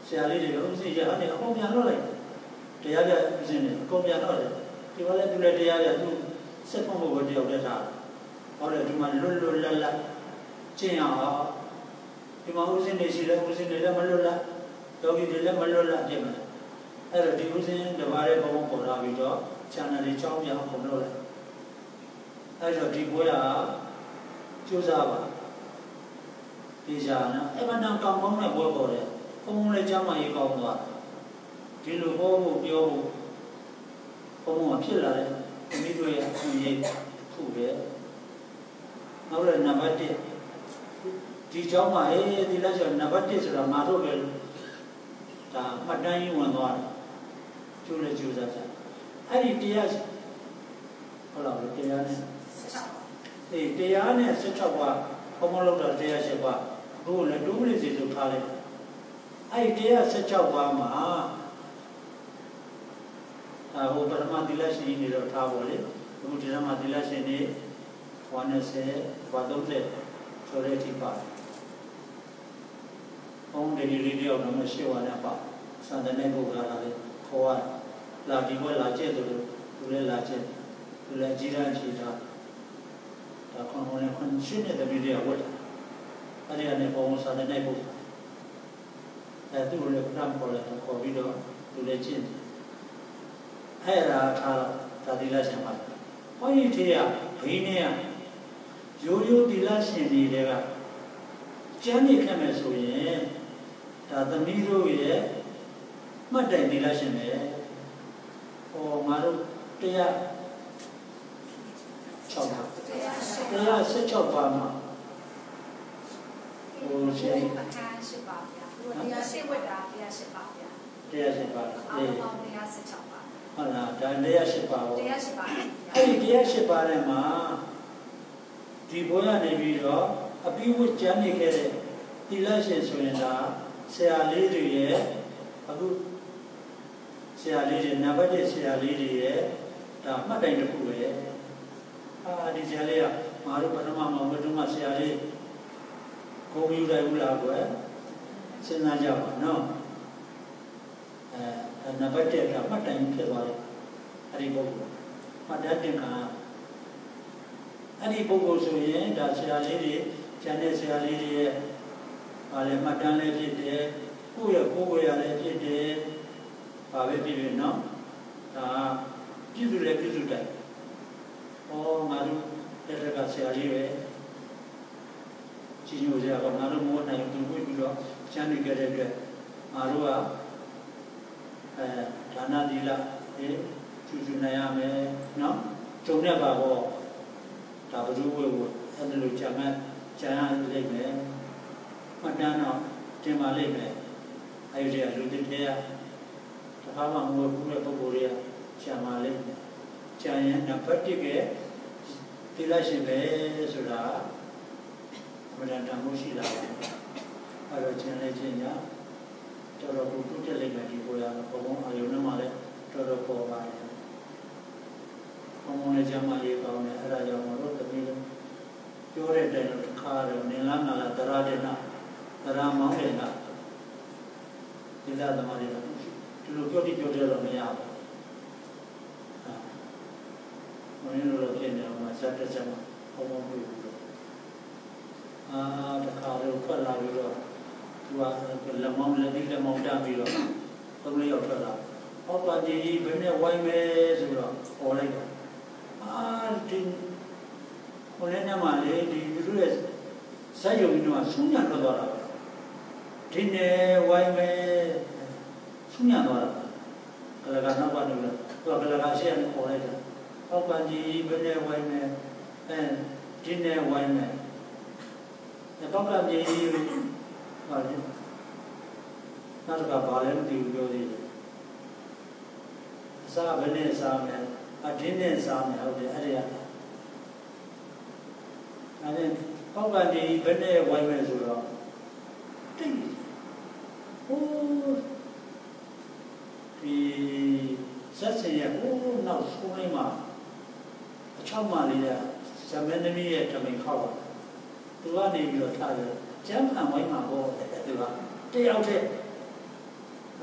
ဆရာလေးတွေဥစဉ်ရဟာနေအကုန်ပြန်လွတ်လိုက်တရားပြဥစဉ်နေအကုန်ပြန်လွတ်တယ်ဒီကလည်းသူလည်းတရားပြသူစက်ဖုံးဖို့တယောက်တည်းထားဟောတယ်ဒီမှာလွတ်လွတ်လပ်လပ်ကျင့်ရအောင်ဒီမှာဥစဉ်နေရှိလဲဥစဉ်တွေလည်းမလွတ်လပ်ယောဂီတွေလည်းမလွတ်လပ်ပြင်မယ်အဲ့တော့ဒီဥစဉ်တစ်ပါးရဲ့ဘဝပေါ်လာပြီးတော့ channel တွေကြောင်းပြအောင်လုပ်လိုက်အဲ့တော့ဒီပွဲကကျိုးစားပါဒီရှာနော်အဲ့မနံကောင်းကောင်းနဲ့ပွဲပေါ်တယ်ဘုံလည်းကျမ်းမာရေးကောင်းသွားဒီလိုဟောဖို့ပြောဖို့ဘုံကဖြစ်လာတယ်မိတို့ရဲ့အခွင့်အရေးခုပဲနောက်လည်းနံပါတ်1ဒီเจ้าမှာဒီလက်ဆိုနံပါတ်1ဆိုတာငါတို့ပဲဒါမှတ်တမ်းကြီးဝင်သွားတယ်ကျိုးလည်းကျိုးစားကြအဲ့ဒီတရားဟုတ်လားတရားနဲ့တရားနဲ့16ပါးဘုံမလောက်တာတရား7ပါးဘို့လည်းတိုးပလိစီဆိုထားလိုက်အဲ့ဒီတရား16ပါးမှာဟိုပထမသီလရှင်နေတော့ထားပါလေအခုဒီမှာသီလရှင်နေ130ဘာ30ဆိုတဲ့အထိပါတယ်ဘုံဒီလေးတယောက်တော့မရှိပါနဲ့ပါစံတဲ့ပုဂ္ဂိုလ်လာလေခေါ်ရလာဒီဘက်လာကျက်ဆိုလို့သူလည်းလာကျက်သူလည်းကြီးရန်ချီတာဒါခေါင်းဝင်ခွန်ရှင်းတဲ့တပည့်တွေဝတ်အဲ့ဒီကနေဘုံစံတဲ့ပုဂ္ဂိုလ်အဲ့သူလည်းဖမ်းပေါ်လာတော့ခေါ်ပြီးတော့သူလည်းကျင့်အဲ့ဒါထားဒါသီလရှင်ပါဟောဒီထေရဘိနေရရိုးရိုးသီလရှင်တွေကကျမ်းနေခဲ့မယ်ဆိုရင်ဒါသမီးတို့ရဲ့မှတ်တိုင်သီလရှင်ပဲဟောငါတို့တရား6ပါတရား16ပါမှာဟိုရှင်အခန်း8ပါဗျာတရားရှိဝတ်တာတရား8ပါဗျာတရား8ပါအေးတရား16ပါဟုတ်လားဒါတရား8ပါပေါ့တရား8ပါအဲ့ဒီတရား8ပါထဲမှာဒီဘုရားနေပြီးတော့အပိဝတ်ကျမ်းနေခဲ့တဲ့သီလရှင်ဆိုရင်ဒါဆရာလေးတွေရဲ့အခုဆရာလေးတွေနံပါတ်1ဆရာလေးတွေရဲ့ဒါမှတ်တိုင်တစ်ခုပဲဒီဆရာလေးကငါတို့ပထမမှာဘုရားဆရာလေးကိုယ်ယူလိုက်ဘူးလားကွယ်စဉ်းစားကြပါနော်နံပါတ်1ကမှတ်တိုင်ဖြစ်သွားတယ်အဲ့ဒီပုဂ္ဂိုလ်မှတ်တမ်းတင်ခါအဲ့ဒီပုဂ္ဂိုလ်ဆိုရင်ဒါဆရာလေးတွေကျန်တဲ့ဆရာလေးတွေရဲ့ဘာလဲမှတ်တမ်းလည်းဖြစ်တယ်ကိုယ့်ရဲ့ကိုယ်ဝေရလည်းဖြစ်တယ်ဘာပဲဖြစ်ဖြစ်နော်ဒါပြည့်စုံလည်းပြည့်စုံတယ်ဟောငါတို့တက်တက်ကဆရာလေးပဲကြီးညိုကြတော့ငါတို့မိုးနိုင်သူ့ပြီးတော့ကျမ်းနေကြတဲ့အတွက်ငါတို့ကဒါနသီလကျူးကျူးနိုင်ရမယ်နော်ကြုံရပါဘောဒါဘုရားဝေကိုအဲ့ဒါလိုကြံရလိမ့်မယ်မှတ်တမ်းတော့တင်ပါလိမ့်မယ်အဲ့ဒီလူတွေတခါမှမဟုတ်ဘူးတဲ့ပုဂ္ဂိုလ်တွေကကြံပါလိမ့်မယ်ကြံရင်နံပါတ်1ကသီလရှင်ပဲဆိုတာအမှန်တန်မှုရှိလာတယ်အဲ့တော့ကျန်လေချင်းညာတော်တော်ကိုတိုးတက်လိမ့်မယ်ဒီကိုရဘုံအာယုံနဲ့မှလည်းတော်တော်ပေါ်ပါတယ်ဘုံနဲ့ကြမ်းမှရေးကောင်းတယ်အဲ့ဒါကြောင့်မလို့တမီးပြောတဲ့တိုင်တော့တစ်ခါတော့နင်လာငါလာတရာတဲ့နာတရာမောင်းတဲ့နာဒီလာသမားတွေတော့ဒီလိုပြောတိပြောတယ်တော့မရဘူးဘယ်လိုလုပ်ဖြစ်နေအောင်မစတဲ့စမှာဘုံပြုလို့တခါတော့ထွက်လာပြီးတော့သူကလက်မောင်းလက်ပြီးလက်မောင်းတန်းပြီးတော့သုံးလေးယောက်ထွက်လာဟောပါကြီးဘယ်နဲ့ဝိုင်းမဲဆိုတော့ဟောလိုက်တော့ဒီဟိုလည်းညမှာလေဒီသူရဲ့စိုက်ရုံကြီးတော့ဆူညံတော့သွားတာဒီနဲ့ဝိုင်းမဲဆူညံသွားတာကလကနောက်ကနေလို့သူကကလကရှေ့ကနေဟောလိုက်တယ်ဟောပါကြီးဘယ်နဲ့ဝိုင်းမဲဒီနဲ့ဝိုင်းမဲတော့ကကြီးဟာလေနောက်တစ်ခါဘာလဲမသိဘူးပြောသေးတယ်အစားဘယ်နဲ့စားမလဲအတင်းနဲ့စားမယ်ဟုတ်တယ်အဲ့ဒီအဲ့ဒါပေါက်ကဒီဘယ်နဲ့ဝိုင်းမယ်ဆိုတော့တိတ်ဟိုးဒီဆက်စင်ရဲ့ဟိုးနောက်ဆုံးလေးမှာအချောက်မှလေးကဇမင်းသမီးရဲ့တမိန်ခောက်ပါသူကနေပြီးတော့ထားတယ်ကျမ်းဖန်ဝိုင်းမှာဟောတယ်သူကတယောက်တည်း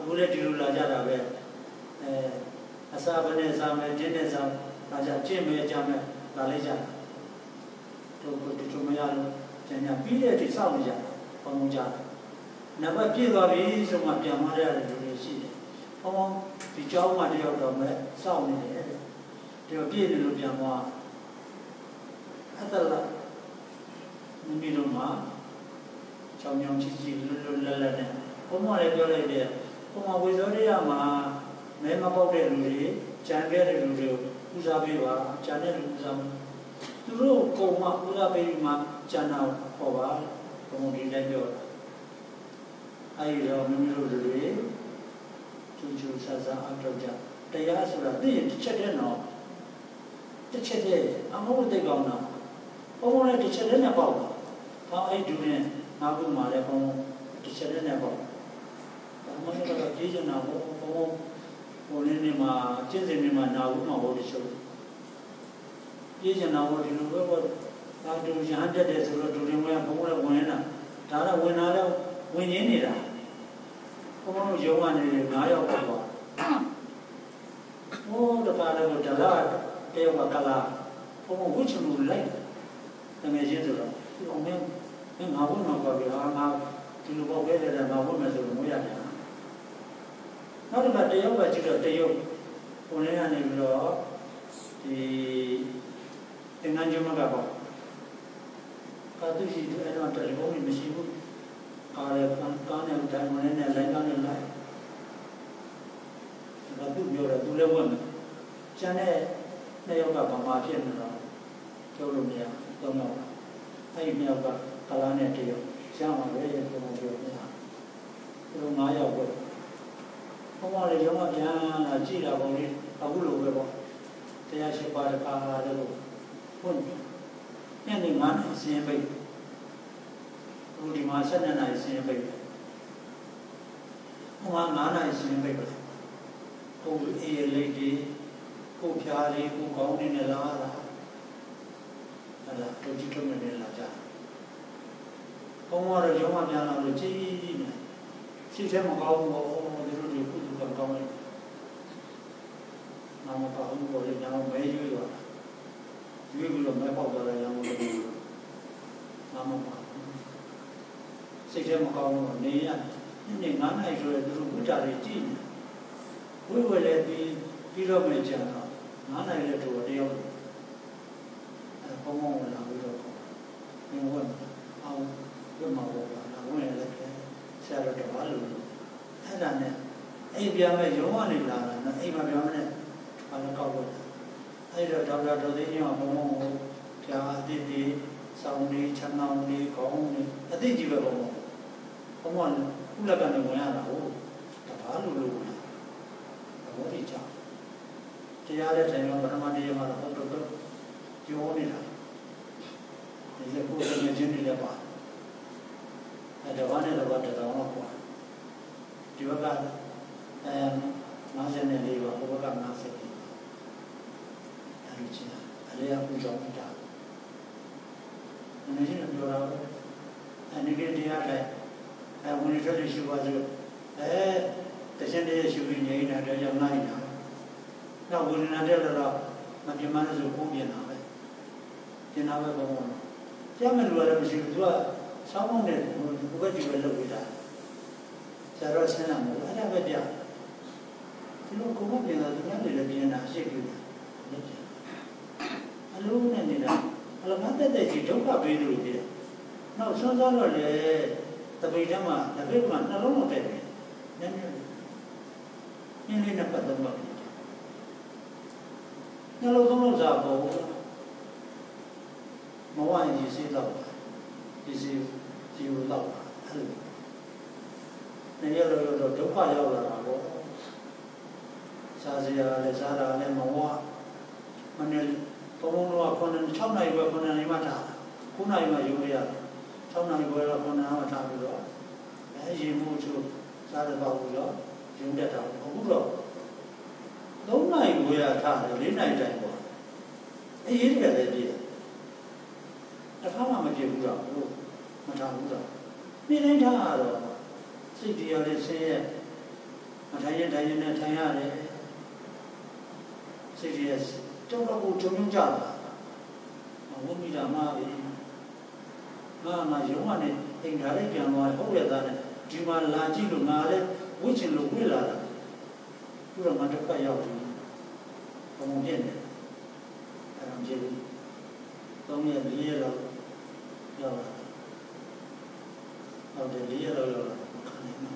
အခုလည်းဒီလိုလာကြတာပဲအစာဘနဲ့စားမယ်တင်းနဲ့စားလာကြကျင့်မယ်ကြမယ်လာလိုက်ကြတို့တို့မရလို့ကျန်ပြီးတဲ့အထိစောင့်နေကြဘုံကြနံပါတ်ပြည့်သွားပြီဆိုမှပြန်မရတဲ့လူတွေရှိတယ်ဘုံဒီเจ้าမှတယောက်တော့မဲ့စောင့်နေတယ်တဲ့ဒီပြည့်နေလို့ပြန်သွားအဲ့ဒါလားမိတို့မှာချောင်းချောင်းချီချီလွတ်လွတ်လပ်လပ်နဲ့ဘုံမလည်းပြောလိုက်တယ်ဘုံမဝေဇောရိယမှာမဲမပေါက်တဲ့လူတွေကြံခဲ့တဲ့လူတွေကိုဦးစားပေးပါကြံတဲ့လူဦးစားသူတို့ကုံမှာဦးစားပေးမှကြံတာဟောပါဘုံဒီတိုင်းပြောအဲဒီတော့မိမိတို့တွေကျူးကျူးဆဆအထောက်ကြတရားဆိုတာသိရင်တစ်ချက်တည်းတော့တစ်ချက်တည်းအမှုသိကောင်းတာဘုံလည်းတစ်ချက်တည်းနဲ့ပေါ့ဘာအဲ့ဒူနဲ့ငါ့ဘုံမှာလည်းဘုံတစ်ချက်တည်းနဲ့ပေါ့ဘာမှမကတော့ကြည့်နေတာဘုံဟိုလေးနေမှာကျင့်စဉ်နေမှာနာဘူးမှာဟောတချို့ကြည့်နေတာဟောဒီလိုပဲပေါ့ဒါတူရဟန်းတက်တယ်ဆိုတော့ဒူတွေဝင်ဘုံလည်းဝင်နေတာဒါတော့ဝင်လာတော့ဝင်ရင်းနေတာဘုံတို့ရုံကနေ9ယောက်ပေါ့ဟိုတပါးလည်းတလားတယောက်ကကလာဘုံဝှချလို့လိုက်တကယ်ချင်းဆိုတော့ဒီအောင်မင်းငါဘုံမှာပါပြီဟာငါဒီလိုပေါ့ပဲလေငါဘုံမှာဆိုလို့မရတယ်နောက်တစ်ခါတယောက်ကကြည့်တော့တယောက်ဘုံလေးကနေပြီးတော့ဒီတင်ငန်းကျမကပေါ့ကာတူရှိအဲ့တော့တယ်လီဖုန်းမရှိဘူးကားလည်းကားနဲ့တိုင်ဝင်နဲ့လိုင်းကားနဲ့လိုက်ဒါသူပြောတယ်သူလည်းဝင်မယ်ကျန်တဲ့နှစ်ယောက်ကဘာမှဖြစ်နေတော့ပြောလို့မရတော့တော့အဲ့ဒီနှစ်ယောက်ကကလာနဲ့တယောက်ရှားမှာပဲပြောပြောနေတာသူတို့9ယောက်ပဲဘုံမလေးရောပြန်လာကြည့်တာပေါ့လေအခုလိုပဲပေါ့တရားရှိပါတဲ့ခါလည်းဟုတ်ညနေ9နာရီစင်းပိတ်အခုဒီမှာ7နာရီစင်းပိတ်ဟိုက9နာရီစင်းပိတ်ပဲကိုအေးလေးဒီကိုဖြားလေးကိုကောင်းနေနဲ့လာတာအဲ့ဒါတို့ကြည့်ထုတ်နေလာကြဘုံမလေးရောပြန်လာလို့ကြည့်နေစိတ်ထဲမှာကောင်းတော့ဒီလိုဒီကုသကကောင်းတယ်နာမပါဘူးဘောလေးညာမဲရွေးတော့ရွေးပြီးတော့မဲပေါက်သွားတယ်ညာမလို့နာမပါစိတ်ထဲမှာကောင်းတော့နေရနေ့9နာရီဆိုရင်သူတို့ဝိတာတွေကြည့်နေဝိဝဲလည်းပြီးတော့မှကြာတော့9နာရီလည်းတော့တယောက်ဘုံဘုံလာပြီးတော့နေဝဲအောင်ဝဲမှာပေါ့လာဝဲလည်းဆရာတော်ဘာလို့အဲ့ဒါနဲ့အိမ်ပြန်မဲ့ရုံးကနေလာတာနော်အိမ်မှာပြန်မဲ့ဘာလို့ကောက်လို့အဲ့တော့ဒေါက်တာဒေါ်သိန်းကဘုံဘုံကိုဖြာအတိတိစောင်းနေချမ်းသာနေခေါင်းနေအတိကြီးပဲဘုံဘုံဘုံကကုလကနေဝင်ရတာဟုတ်ဒါဘာလို့လို့ဘောဒီကြောင့်တရားတဲ့တိုင်မှာပထမတရားမှာတော့တော့ပြောနေတာဒီကကိုယ်ကချင်းတွေလည်းပါအဲ့ဒါဘာနဲ့တော့တော်တော်တော့ကွာဒီဘက်က54ပါဟိုဘက်က50အဲ့ဒီချင်းအဲ့ဒီအပူကြောင့်တာဒီနေ့ကပြောတာအဲ့ဒီကတရားတဲ့အဲ့ဝင်ထွက်လို့ရှိပါစို့တခြင်းတည်းရှိပြီးနေနေတာတော့ရောက်လိုက်တာနောက်ဝိညာဉ်တဲ့တော့မပြမလို့ဆိုပုံပြင်တာပဲပြင်တာပဲဘုံဘုံကြားမလို့လည်းမရှိဘူးသူကဆောင်းမောင်းတဲ့ဘုဘက်ကြီးပဲလုပ်ပြီးတာဆရာတော်ဆင်းလာမို့အဲ့ဒါပဲပြဒီလိုကိုမပြင်တာသူများတွေလည်းပြင်တာရှိပြီအလုံးနဲ့နေတာအလမတ်တဲ့ကြီးဒုက္ခပေးလို့ပြတယ်နောက်ဆောင်းဆောင်းတော့လေတပိတ်ထဲမှာတပိတ်မှာနှလုံးမပဲပဲနည်းနည်းလေးနဲ့ပတ်သက်ပါနှလုံးသုံးလို့စားပေါ့မဝရင်ဒီစိတ်တော့ဒီစိတ်ဒီလိုတော့အဲ့လိုနေရတော့ဒုက္ခရောက်လာတာပေါ့စားစရာလည်းစားတာလည်းမဝမနေ့ဘုံဘုံတော့6နာရီပဲ9နာရီမှထား9နာရီမှရုံးရ6နာရီပဲတော့9နာရီမှထားပြီးတော့ရေမှုချိုးစားတဲ့ပေါ့ဘူးတော့ရုံးတက်တာအခုတော့3နာရီပဲထားတယ်4နာရီတိုင်ပေါ့အေးရပဲလေပြည်တစ်ခါမှမပြေဘူးတော့မထားဘူးတော့နေ့တိုင်းထားတော့စိတ်တရားလေးဆင်းရဲထိုင်ရင်နဲ့ထိုင်ရတယ်စိတ်ရတော်တော်ကိုကြုံကြတာဝိမိတာမှာပဲငါရုံးကနေအိမ်ထားလိုက်ပြန်သွားဟုတ်ရသားနဲ့ဒီမှာလာကြည့်လို့ငါလည်းဝိချင်လို့ဝိလာတာပြီးတော့ငါတစ်ခါရောက်ပြီဘုံပြည့်နေအဲ့ဒါကြည့်3ရက်4ရက်လောက်ရောက်လာဟုတ်တယ်4ရက်လောက်ရောက်လာခဏနေတော့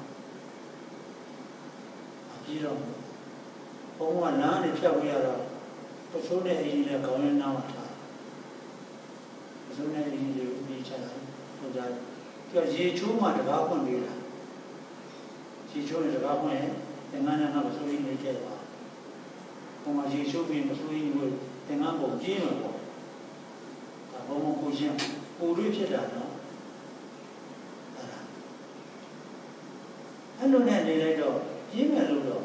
ပြီးတော့ဘုံကနားနေဖြတ်ဝေးရတော့ပစိုးနဲ့အင်းကြီးနဲ့ခေါင်းရင်းနားမှာထားပစိုးနဲ့အင်းကြီးကိုပြီးချတာဟုတ်ကြတယ်ပြီးတော့ရေချိုးမှတကားဖွင့်ပေးတာရေချိုးနဲ့တကားဖွင့်ရင်သင်္ကန်းနဲ့ကပစိုးကြီးနေကျက်သွားဘုံကရေချိုးပြီးပစိုးကြီးကိုသင်္ကန်းပုံကျင်းလို့ပေါ့ဒါဘုံကိုရှင်းပူရွေးဖြစ်တာနော်အဲ့လိုနဲ့နေလိုက်တော့ပြင်းမယ်လို့တော့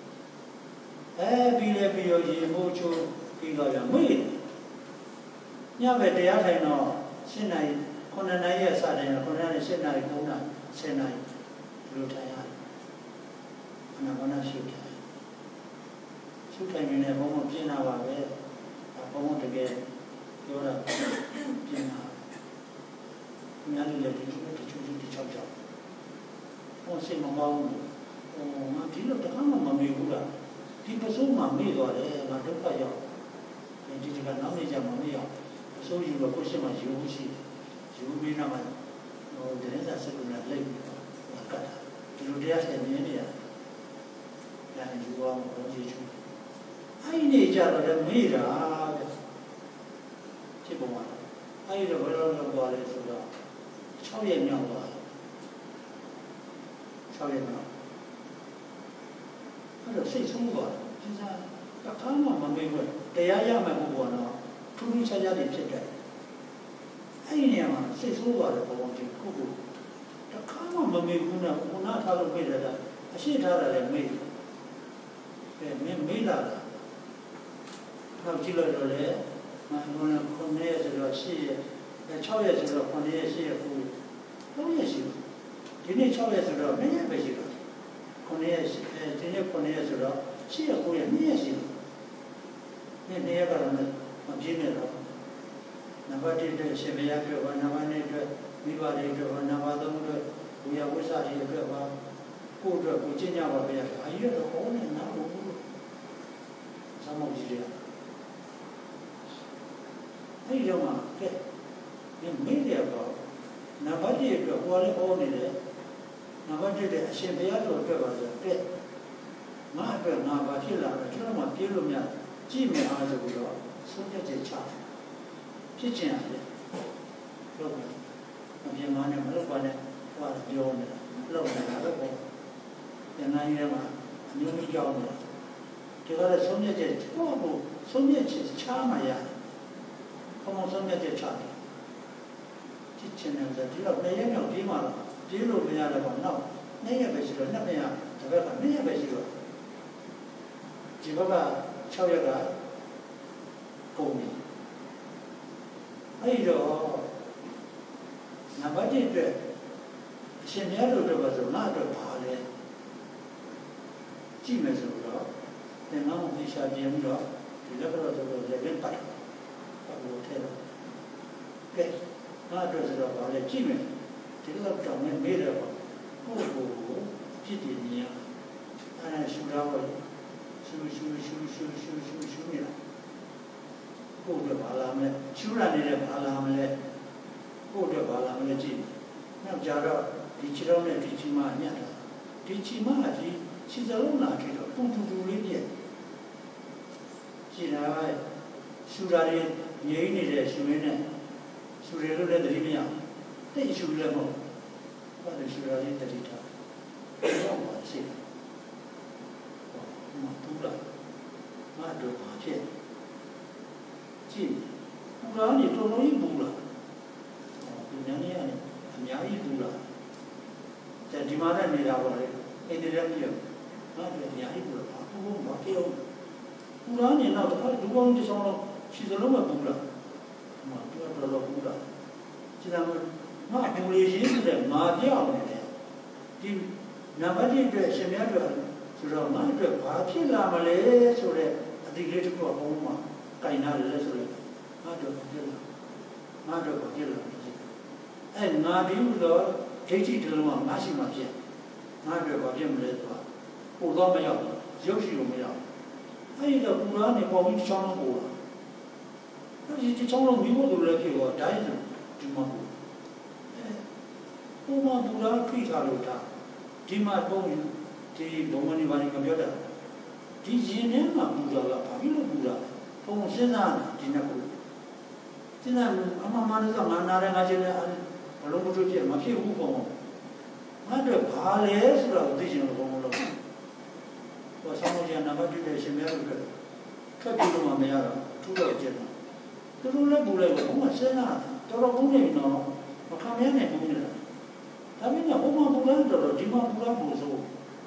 ပြီးလဲပြီးရောရေမိုးချိုးပြီးတော့ရမေ့ညပဲတရားထိုင်တော့7နာရီ9နာရီရစတယ်9နာရီ7နာရီ9နာရီ10နာရီဒီလိုထိုင်ရတယ်အနာဘာနာရှုထိုင်နေဘုံမပြင်းတာပါပဲဘုံတကယ်ပြောတာပြင်းတာသူများလည်းဒီလိုတချို့ဒီချောက်ချောက်ဟောစိတ်မကောင်းဘူးငါဒီလိုတခါမှမမေ့ဘူးလားဒီပစိုးမှမေ့သွားတယ်ငါဒုက္ခရောက်ဒီကနောက်နေကြမှာမေ့ရောက်ပစိုးယူတော့ကိုရှိမှယူရှိယူပြီးတော့မှတရင်စာစကုနာလိုက်ကတ်ဒီလိုတရားဆက်မြင်နေရဒါနဲ့ယူအောင်ဘုန်းကြီးချူအဲ့ဒီကြတော့လည်းမေ့တာဖြစ်ပုံပါအဲ့ဒီတော့ဘယ်လိုလုပ်သွားလဲဆိုတော့6ရက်မြောက်သွား6ရက်မြောက်အဲ့တော့စိတ်ဆုံးသွားတယ်ကျန်စာတခါမှမမေ့ဘူးတရားရမယ်ဘုရားတော့ထူးထူးခြားခြားတွေဖြစ်တယ်အဲ့ဒီနေရာမှာစိတ်ဆိုးသွားတယ်ဘုရားဒီခုခုတခါမှမမေ့ဘူးနဲ့ဘုနာထားလို့မေ့တယ်အရှိထားတယ်လည်းမေ့တယ်မင်းမေ့လာတာနောက်ကြည့်လို့တော့လေမန်ကုန်က9ရက်ဆိုတော့10ရက်6ရက်ဆိုတော့9ရက်10ရက်ခု3ရက်ရှိဒီနေ့6ရက်ဆိုတော့2ရက်ပဲရှိတော့9ရက်ဒီနေ့9ရက်ဆိုတော့10ရက်9ရက်2ရက်ရှိတယ်2ရက်ကတော့မပြည့်နေတော့နံပါတ်1အတွက်ရှင်ဘုရားပြောပါနံပါတ်2အတွက်မိဘတွေအတွက်ပါနံပါတ်3အတွက်ဘုရားဝိသတွေအတွက်ပါကိုယ့်အတွက်ကိုကျင့်ကြပါဗျာအရင်တော့ဟောနေနာဘူးသမုတ်ကြီးတယ်အဲ့ဒီတော့မှကဲမင်းတယ်ပေါ့နံပါတ်1အတွက်ဟောလည်းဟောနေတယ်နံပါတ်1တဲ့အရှင်ဘုရားတော်အတွက်ပါဆိုတဲ့ငါအတွက်ငါဘာဖြစ်လာလဲကျွန်တော်မှပြေးလို့မရကြည့်မယ်အားဆိုပြီးတော့ဆုံးဖြတ်ချက်ချဖြစ်ချင်ရတယ်လို့ပဲအပြင်မှာနဲ့မလုပ်ပါနဲ့ဟောပြောနေတာလုပ်နေတာပဲပေါ့ဉာဏ်ရည်မှာအမျိုးမျိုးကြောင်းနေတာဒီကလည်းဆုံးဖြတ်ချက်ကိုဆုံးဖြတ်ချက်ချမှရတယ်ဘုံဆုံးဖြတ်ချက်ချတယ်ကြည့်ချင်တယ်ဒီတော့နေရမြောက်ပြေးမှတော့ပြေးလို့မရတယ်ပေါ့နောက်နေရပဲရှိတော့နှစ်ပြန်တပတ်ကနေရပဲရှိတော့ဒီဘက်က6ရက်ကကုန်ပြီအဲ့ဒီတော့နံပါတ်1အတွက်အရှင်မြတ်တို့အတွက်ပါဆိုငါအတွက်ပါလဲကြည့်မယ်ဆိုတော့သင်္ကန်းကိုသိရှာပြင်းပြီးတော့ဒီလက်ကတော့လည်းလည်းပတ်ဟိုထဲတော့ကဲငါအတွက်ဆိုတော့ပါလဲကြည့်မယ်ဒီလောက်တောင်နဲ့မေးတယ်ပေါ့ကိုယ့်ကိုဖြစ်တည်နေရအဲ့ဒါရှူတော့ရှူနေတာကိုယ့်အတွက်ဘာလာမလဲရှူရနေတဲ့ဘာလာမလဲကိုယ့်အတွက်ဘာလာမလဲကြည့်နောက်ကြတော့ဒီခြေတော်နဲ့ဒီချီမညက်တာဒီချီမကဒီခြေစလုံးလာပြီးတော့ပူပူလေးပြည့်ကြည့်လာရှူတာတွေငြိမ်းနေတဲ့ရှူရင်းနဲ့ရှူရလို့လည်းတတိမရတိတ်ရှူလည်းမဟုတ်ဘာလို့ရှူရလေးတတိထားတော့ပါစေမတူလာမတို့ပါဖြစ်ကြည့်ပူလာနေတော်တော်ကြီးပူလာဒီညနေကနေအများကြီးပူလာဒီမှာလည်းနေတာပါလေအင်းတည်းလည်းပြောငါတို့အများကြီးပူလာပူဘာပြောပူလာနေတော့ဒူပေါင်းတစ်ချောင်းတော့ခြေစလုံးပဲပူလာမတော်တော်ပူလာခြေစလုံးငါပူလေရှိတဲ့ငါပြောင်းနေတယ်ဒီနံပါတ်1အတွက်ရှင်များတို့ 그래서 나한테 바피라 말에 소리 어디를 거 보면 가이나를 소리 나도 바피라 에 나비도 개지 들으면 맛이 맛이야 나도 바피면 돼 봐. 보다면 역시로면 아이가 불안해 보기 처음 보고 이제 처음 미국도 이렇게 와 다이도 좀 보면 불안 피자로 다 디마 보면 이 동원이 많이 감겨다 디지네만 부자가 바빌로 부자 보면 세상 지나고 지나 아마 말해서 만나래 가지고 별로 못지 막 피우고 보면 나도 발에서라고 드시는 거 보면 뭐 사무실에 나가지고 심해를 그 커피로만 매야 두고 있잖아 그걸로 불러고 보면 세상 돌아보면 너 가면에 보면 다음에 보면 불안더라 디마 불안 보소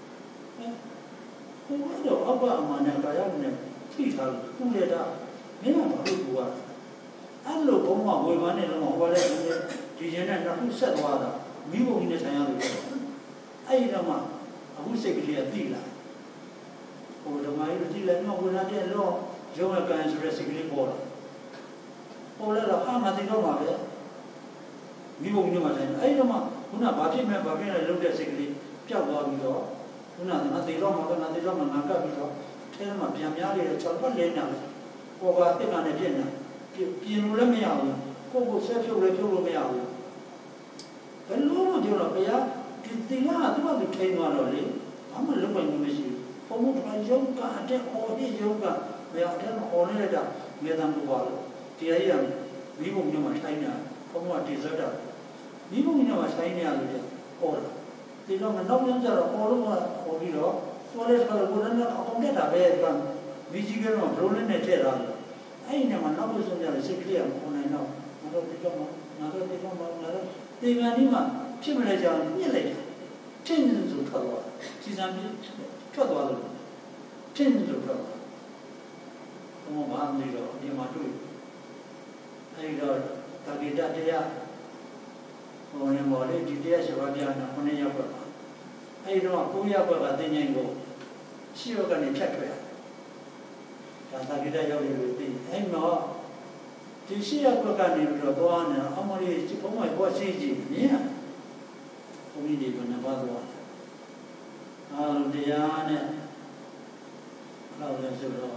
그거도 아빠 엄마네 가야네 피잘 꾸려다 내가 바로 부가 알로 보면 외반에는 뭐래 디제는 나도 셋와다 미국인의 자양도 아이라마 아무 세계리야 띠라 오르마이로 띠라 나고나데 로 정말 간스레 세계리 보라 보라라 하나도 말해 미국인의 말에 아이라마 누나 바티면 바비나 롱데 세계리 뼈가기도 누나 나들어만 나가기도 태어나 비암야리에 저걸 내냐 뭐가 때문에 됐나 비누를 매야고 고고 세표를 표로 매야고 별로만 되라 배야 뒤띠가 누가도 태어나려리 아무 르고 있는 것이 보면 용가 안에 어디 용가 왜 안에 오늘에다 매담도 와로 뒤에야 미국님만 차이냐 보면 뒤서다 미국님만 차이냐 그래 오라 이러면 너무연자로 오르면 오기로 소래서 보는 아공대다 배가 미지게는 돌리네 제라 아이냐만 나고선자를 시키야 오네나 나도 내가니만 힘을 내지 않는 일이야 천년도 가고 지상이 펴도 와도 천년도 가고 뭐 마음대로 이마도 아이가 다기다대야 오늘 뭐래 디디에서 와디하나 오늘 yap아 아이로 고야가 되는 거 시어간에 찾고야 다다기다 여기로 돼 아이마 디시야가 되는 거 하는 아무리 지금은 뭐지지 니야 우리들이 그냥 봐도 아르디아네 라우레스로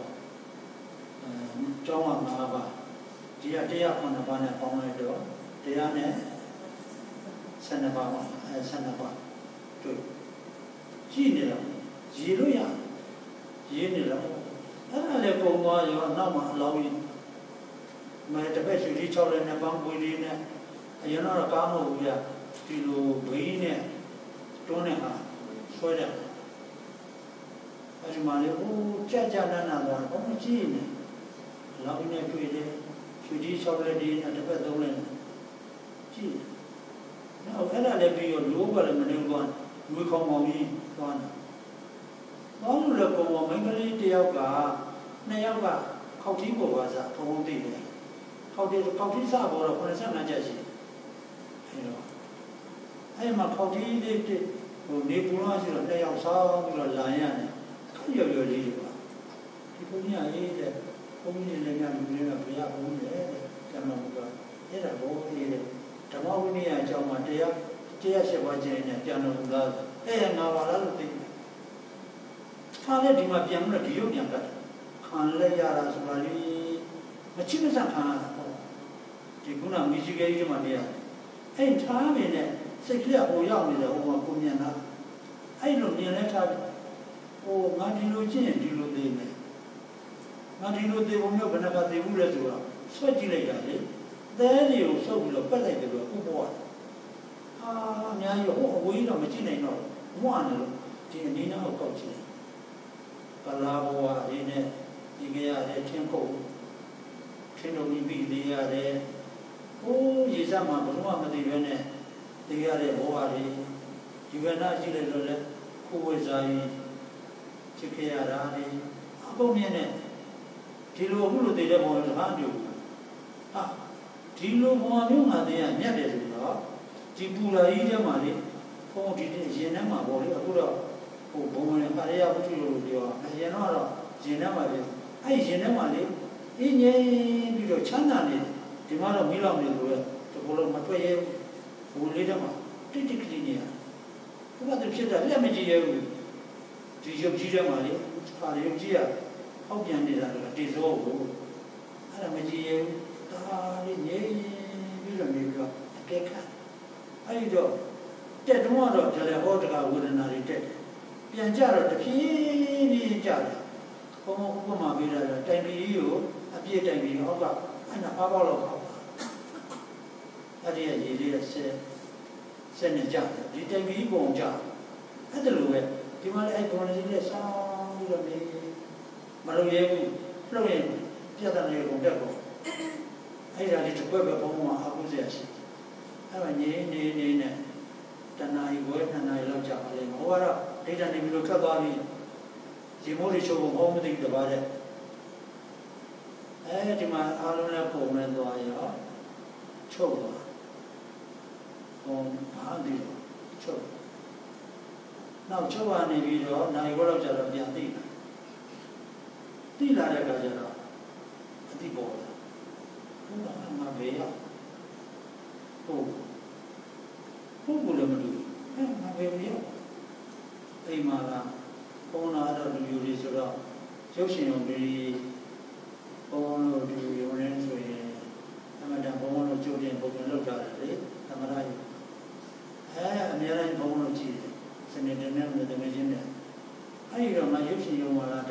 정화 나봐 디야 하는 바네 방에도 디야네 산나바 또 지내라 지로야 지내라 나를 보고요 나만 라위 매트베 수리 처리네 방부리네 연어라 까모야 뒤로 베이네 돈에가 소리야 아주마리 오 짜짜나나다 너무 지네 라위네 뒤에 수리 처리네 앞에 돈에 지အဲ့ဒါလည်းပြီးတော့လိုးပါလည်းမနေဘူးကွာလူခေါင်းပေါင်းကြီးသွားတာဘာလို့လဲပုံပေါ်မိန်းကလေးတစ်ယောက်ကနှစ်ယောက်ကခောက်တီးပေါ်ပါစားထုံထုံသိတယ်ခောက်တီးစပေါ်တော့85ချက်ရှိအဲ့မှာခောက်တီးလေးဟိုနေပူလို့ရှိတော့နှစ်ယောက်ဆောင်းပြီးတော့လာရတယ်ခက်ရော်ရော်လေးတွေပါဒီဘုရားရေးတဲ့ဘုန်းကြီးလည်းများလူတွေကဘုရားဘုန်းကြီးတဲ့ကျမ်းတော်ကအဲ့ဒါဘုန်းကြီးတဲ့ဓမ္မဝိနည်းအကြောင်းမှာတရားရှိပါခြင်းနဲ့ပြန်တော်မူလားအဲ့ငါပါလားလို့သိတယ်။ခါလည်းဒီမှာပြန်လို့ဒီရုပ်ပြန်ကတ်ခံလဲရတာဆိုတာလေမချိမဆန်ခံရတာပေါ့ဒီခုနမီကြီးကလေးမှတရားအဲ့ထားနေနဲ့စိတ်ကလေးဟိုရောက်နေတယ်ဟိုမှာကိုမြင်တာအဲ့လိုမြင်လဲထားတယ်ဟိုငါဒီလိုကျင့်ရင်ဒီလိုသိမယ်ငါဒီလိုသိဖို့မျိုးဘယ်နှခါသိဘူးလဲဆိုတော့ဆွဲကြည့်လိုက်တာလေသဲတွေကိုဆုပ်ပြီးတော့ပက်လိုက်တယ်လို့ဥပ္ပဝါအများကြီးဟိုအဝေးတော့မကြည့်နိုင်တော့မွားနေလို့ဒီအနည်းနာကိုကောက်ကြည့်ပလာဘဝအင်းနဲ့ဒီကြရတယ်ထင်းခုတ်ထင်းတို့ပြီးသေးရတယ်ဟိုးရေစမှာဘယ်တော့မှမသိဘဲနဲ့သေးရတဲ့ဘဝတွေဒီဝနာကြည့်လိုက်လို့လဲကိုယ်ဝေစာကြီးချစ်ခဲ့ရတာလေအကုန်မြင်နဲ့ဒီလိုအခုလိုသေးတဲ့ဘဝတွေဟာတူဟာဒီလိုဘဝမျိုးငါသေးရမြတ်တယ်ဆိုတော့ဒီပူလာကြီးထဲမှာလေဘုံဒီရင်ထဲမှာပေါ့လေအခုတော့ 보면 아래야 붙이려고 그래요. 얘는 얘는 말이야. 아이 얘는 말이야. 이 얘기로 찬나네. 디마로 밀어내고 저걸로 맞춰야 올리려면 띠띠끼리냐. 그거들 피다 레메지예요. 지적지려 말이야. 가려지야. 하우지안이라는 거 뒤서고. 하나매지예요. 다리 얘기 밀어내고 깨까. 아이도 때도마로 저래 호드가 우르나리 때. 변자로 대피니 자라. 그거만 비라라. 땡비요. 앞에 땡비 하가 하나 봐봐로 봐. 아리야 얘리야 세네 자. 이 땡비 공자. 애들로 왜 디말 애 보내지래 싸우려니 말로 예고 플로에 피하다는 거 공자고. 아이라니 죽어봐 보면 하고 있어야지. 아마 네네네네. 단나이고 단나이로 잡아래. 뭐라 대단히 밀어 가봐리. 지모리 쇼고 호문이 되바래. 에지만 알로나 보면 좋아요. 초가. 안디로 초. 나 초안에 비로 나이고로 잡아 비안디나. 띠라래 가져라. 어디 보라. 나 왜야? 보고는 나 왜요? 이마라 보나도 유리서라 조신용들이 보노도 요는 소에 아마다 보노 조진 보면 놓자래 아마라이 아미라이 보노 지 세네데는 데메진데 아이로만 조신용마라다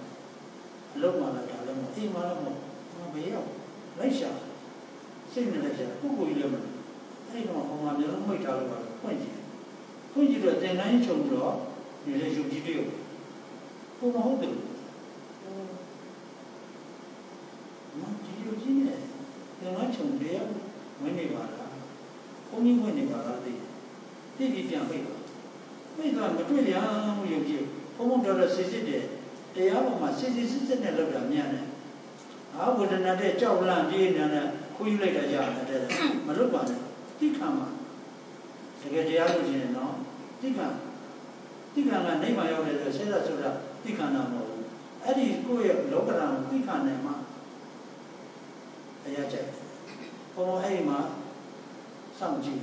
알로마라다 알로 이마라 뭐 왜요? 라이샤 세네데자 보고 이러면 아이로만 보면 뭐 있다고 봐 혼지로 대나이 총으로 이제 죽지려. 그거ဟုတ်တယ်. 지려지네. 대나이 총대야. 왜니 봐라. 공이 왜니 봐라디. 이게ပြန်봐. 왜가 못တွေ့ရ뭐 여기. 보모더라 시시데.တရားပေါ်မှာ 시시시နဲ့လောက်တာမြန်တယ်.ဝေဒနာတဲ့ကြောက်လန့်ပြေးနေတဲ့ခွေးလိုက်တာရတယ်မလုပ်ပါနဲ့တိခါမှာတကယ်တရားလို့ရှင်နော်တိခါကနိဗ္ဗာန်ရောက်တယ်ဆိုဆဲရဆိုတာတိခါနာမဟုတ်ဘူးအဲ့ဒီကိုယ့်ရဲ့လောကဓာတ်ကိုတိခါနိုင်မှာအရာချက်ဘုံအဲ့မှာစောင့်ကြည့်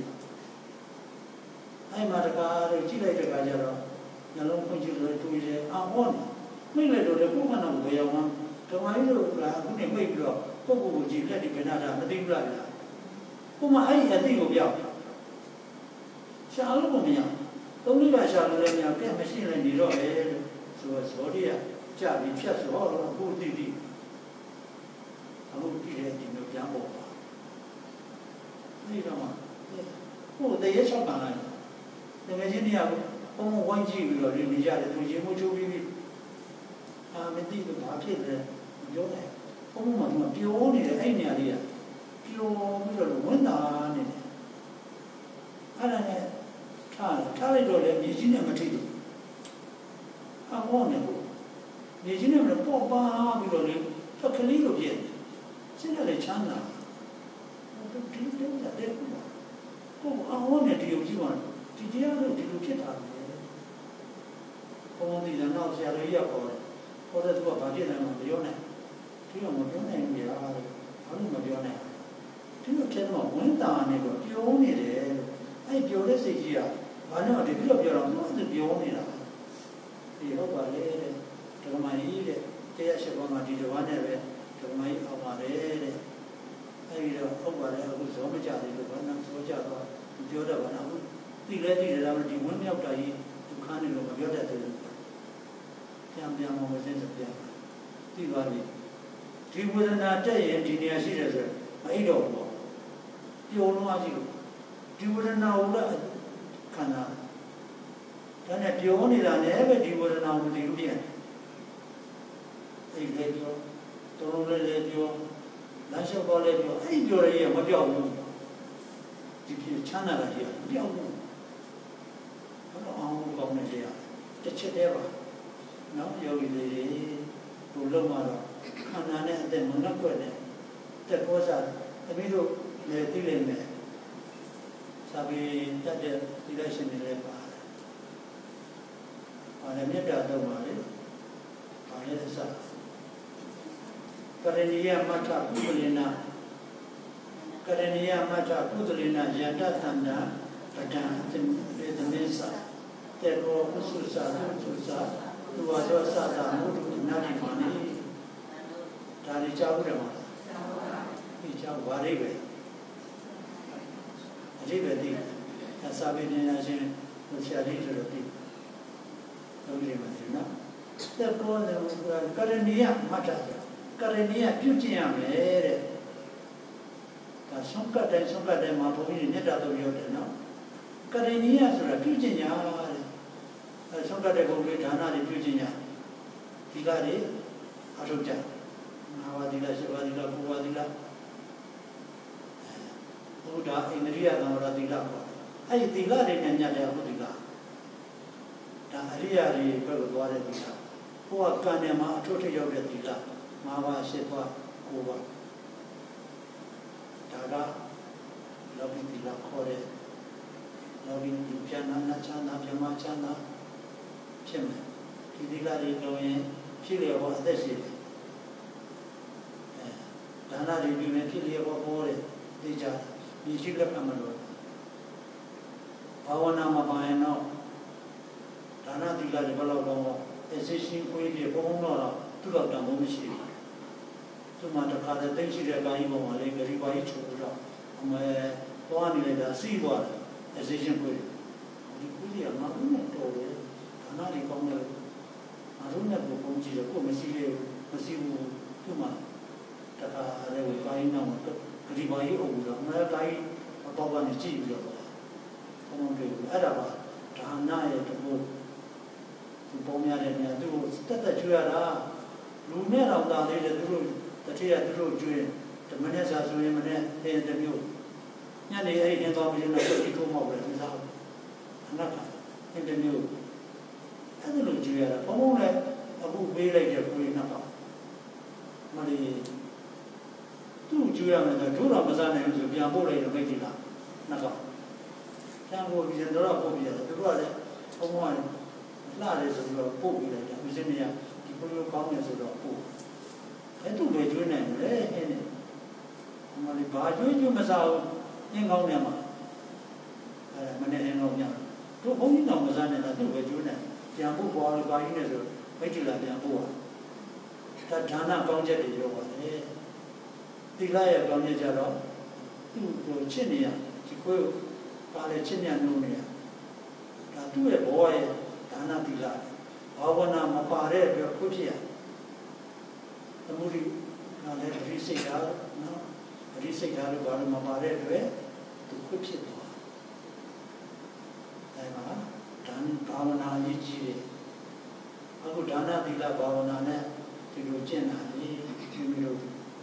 အဲ့မှာတကားလို့ကြည့်လိုက်တဲ့အခါကျတော့နှလုံးဖွင့်ကြည့်လို့တွေ့တယ်အော်ဟောမိတ်လိုက်တော့ကိုယ်ခန္ဓာကိုဘယ်ရောက်မှဓမ္မကြီးတို့ကအခုနေမိတ်ပြီးတော့ကိုယ့်ကိုယ်ကိုကြည့်လက်ဒီကနာတာမသိဘူးလားကိုမအဲ့ဒီအသိကိုပြောက်ရှာလို့မရသုံးလေးပါရှာလို့လည်းမရပြတ်မရှိလည်းနေတော့လေဆိုတော့ဇောတိကကြာပြီးဖြတ်ဆိုတော့အခုသိပြီအခုကြည့်တဲ့ဒီမျိုးပြန်ပေါ်ပါဒီတော့မှကိုယ်တရေချောက်ပါလိုက်တကယ်ချင်းတရားကိုဘုံဝိုင်းကြည့်ပြီးတော့နေကြတယ်သူရေမိုးချိုးပြီးမသိဘူးဘာဖြစ်လဲပြောတယ်ဘုံမှာသူပြောနေတယ်အဲ့နေရာလေးကပြောပြီးတော့ဝန်တာနေတယ်အဲ့ဒါနဲ့ထားလိုက်တော့လေမြေကြီးနဲ့မထိဘူးအမောနဲ့ကိုမြေကြီးနဲ့မပေါ့ပါပြီးတော့လေဖက်ကလေးလိုပြည့်စိတ်ကလည်းချမ်းသာဒီလိုတဲ့ကိုအမောနဲ့ဒီလိုကြည့်ပါဒီတရားလို့ဒီလိုဖြစ်တာလေဘုံဒီတော့ဆရာတော်ကြီးကခေါ်တယ်ခေါ်တဲ့သူကဘာဖြစ်လဲမပြောနဲ့ဒီတော့မပြောနိုင်ဘူးဗျာဘာလို့မပြောနိုင်ဒီလိုထဲမှာဝန်တာနေတော့ပြောနေတယ်အဲ့ပြောတဲ့စိတ်ကြီးကဘာလို့ဒီလိုပြောတော့သူပြောနေတာဒီဟုတ်ပါလေတဲ့ဓမ္မကြီးတဲ့တရားရှိပေါ်မှာဒီတစ်ပါးနဲ့ပဲဓမ္မကြီးအောင်ပါလေတဲ့အဲ့ဒီတော့ဟုတ်ပါလေအခုဇောမကြသေးလို့ဘာမှဇောကြတော့ပြောတော့ဘာလို့သိလဲသိတယ်လားဒီဝင်းမြောက်တာကြီးဒုက္ခနဲ့လို့မပြောတတ်သေးဘူးပြန်မဝင်စင်းစပြန်သိပါလိမ့်ဒီဝေဒနာတက်ရင်ဒီနေရာရှိတယ်ဆိုမအိတော့ဘူးပေါ့ပျော်လုံးအကြည့်လို့ဒီဝေဒနာကိုလည်းခန္ဓာဒါနဲ့ပျော်နေတာလည်းပဲဒီဝေဒနာကိုမသိဘူးပြန်အဲ့ဒီပြောတော်တော်လေးပြောလမ်းလျှောက်တော့လေးပြောအဲ့ဒီပြောရရင်မပြောက်ဘူးဒီပြချမ်းသာတာကြီးမပြောက်ဘူးဘာလို့အောင်ကောင်းနေကြတစ်ချက်တည်းပါနော်ယောဂီတွေဘုလုံးမှာတော့ခန္ဓာနဲ့အသက်မနှက်ွက်နဲ့တက်ပေါ်စားသမီးတို့လည်းသိလိမ့်မယ်စာပေတတ်တဲ့ဒီလိုက်ရှင်တွေလည်းပါတယ်လည်းမြတ်တာတော့ပါလေဘာလဲအစကရဏီယမထကုသလေနာကရဏီယမထကုသလေနာယန္တသန္တာပဒံသေတမေသတေရောပုစုစာသုစာသူဝါသောသတာမုဒ္ဒနာတိမာနိဒါတွေကြောက်တယ်မှာဒီကြောက်ဘာတွေပဲအတိပဲဒီအစာပေနေရခြင်းဆရာကြီးတို့ဒီလုပ်နေမှာဒီနော်တက်ပေါ်တယ်ကရဏီယမထကရဏီယပြုကျင့်ရမယ်တဲ့ဒါဆုံးကတဲ့မှာဘုန်းကြီးမြတ်တာတို့ပြောတယ်နော်ကရဏီယဆိုတာပြုကျင့်ညာတဲ့ဆုံးကတဲ့ဘုန်းကြီးဒါနတွေပြုကျင့်ညာဒီကတွေအထုတ်ကြ၅ပါးဒီက7ပါးဒီက9ပါးဒီကဘုရားအိန္ဒြိယသံဝရဒီကပေါ့အဲ့ဒီဒီကတွေနဲ့ညတ်တယ်ဟုတ်ဒီကဒါအရိယာတွေဘက်ကိုသွားတဲ့ဒီကဘုရားကံထဲမှာအထုတ်ထရောက်တဲ့ဒီက5ပါး7ပါး9ပါးဒါကလောကီဒီကခေါ်တဲ့လောကီဒီပြန်နာချမ်းသာပြမချမ်းသာဖြစ်မယ်ဒီဒီကတွေတော့ရင်ဖြစ်လေဘောအသက်ရှိတယ်ဒါနတွေပြုမယ်ဖြစ်လေဘောပေါ်တယ်သိကြဒီရှိလက်ခံမလို့ဘာဝနာမှာပါရင်တော့ဒါနသီလတွေဘယ်လောက်တော့အစစ်ရှင်းခွေးတွေဘုံတော့သူ့တော့တန်ဖို့မရှိဘူးသူမှတခါတည်းသိရှိတဲ့ပိုင်းပေါ်မှာလေဂရီပါကြီးချိုးတော့အမေသွားနေလိုက်တာစီးသွားတယ်အစစ်ရှင်းခွေးဒီခွေးတွေကငါတို့နဲ့တော်တယ်ဒါနတွေကောင်းတယ်ငါတို့နဲ့ကိုပုံကြည့်တယ်ကိုမရှိလေမရှိဘူးသူမှတခါတည်းပိုင်းတော့ဂရီပါကြီးအုပ်တော့ငါတိုင်းတော့ကနေကြည့်ပြီးတော့ဘုံတွေအဲ့ဒါပါဒါနရဲ့တကူသူပုံများတဲ့နေရာသူတက်ကျွေးရတာလူနဲ့တော့တာလေးတဲ့သူတို့တတိယသူတို့ကျွေးဓမ္မနဲ့စာဆိုရင်မနဲ့တဲ့တမျိုးညနေအဲ့ဒီတော့ပြီးတော့ဒီကိုမောက်တယ်သူစားအနာကတဲ့မျိုးအဲ့ဒါလိုကျွေးရတာဘုံလည်းအခုပေးလိုက်တဲ့ကိုယ်နှစ်ပါမလီသူ့ကျွေးရမယ်ဆိုတို့တော့မစားနိုင်ဘူးဆိုပြန်ပို့လိုက်တော့မိတ်ကြီးလားနှစ်ပါပြန်ပို့ပြီးတော့ပို့ပြီးတော့သူတို့ကလည်းဘုံကလှတယ်ဆိုတော့ပို့ပြီးလိုက်တာဦးစင်းနေရဒီကိုလိုကောင်းတယ်ဆိုတော့ပို့အဲ့သူပဲကျွေးနိုင်တယ်အဲ့နဲ့မလီဘာကျွေးမစားဘူးအင်းကောင်းနေမှာအဲ့မနေ့အင်းကောင်းညတို့ဘုံကြီးတော့မစားနေတာသူ့ပဲကျွေးနိုင်ပြန်ပို့ပေါ်လို့ဘာကြီးနဲ့ဆိုမိတ်ကြီးလားပြန်ပို့တာဒါနကောင်းချက်တွေပြောပါတယ်သီလရဲ့ကောင်းချက်ကြတော့သူ့ကိုချစ်နေရဒီကိုပါလေချစ်ညံ့လို့နေရဒါသူ့ရဲ့ဘဝရဲ့ဒါနသီလဘာဝနာမပါတဲ့အတွက်ခုဖြစ်ရသမုဒိနာလည်းပရိစိတ်တာနော်ပရိစိတ်တာလို့ဘာလို့မပါတဲ့အတွက်သူခုဖြစ်သွားအဲမှာဒါနဘာဝနာရေးကြည့်တယ်အခုဒါနသီလဘာဝနာနဲ့ဒီလိုကျင့်တာလေဒီလို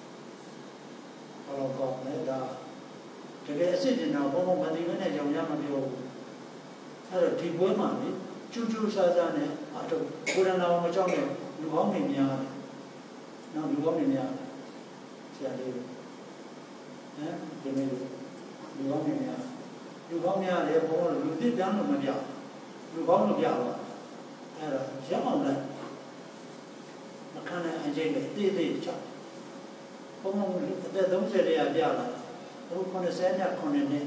ဘောကောနဲ့ဒါတကယ်အစ်စ်တင်တော့ဘုံဘုံမသိဘဲနဲ့ရောင်ရမပြောဘူးအဲ့တော့ဒီပွဲမှာလေကျူးကျူးဆာဆာနဲ့အတော့ကိုရဏောမကြောက်နဲ့လူကောင်းနေများတယ်နော်လူကောင်းနေများဆရာလေးဒီနေ့လူကောင်းနေများလူကောင်းများလေဘုံကလူသိပြန်လို့မပြလူကောင်းလို့ပြတော့အဲ့တော့ရအောင်လိုက်မခံနိုင်အကျိတ်နဲ့တေးသေးချဘုံအသက်30ရာပြလာအခု90နဲ့9နဲ့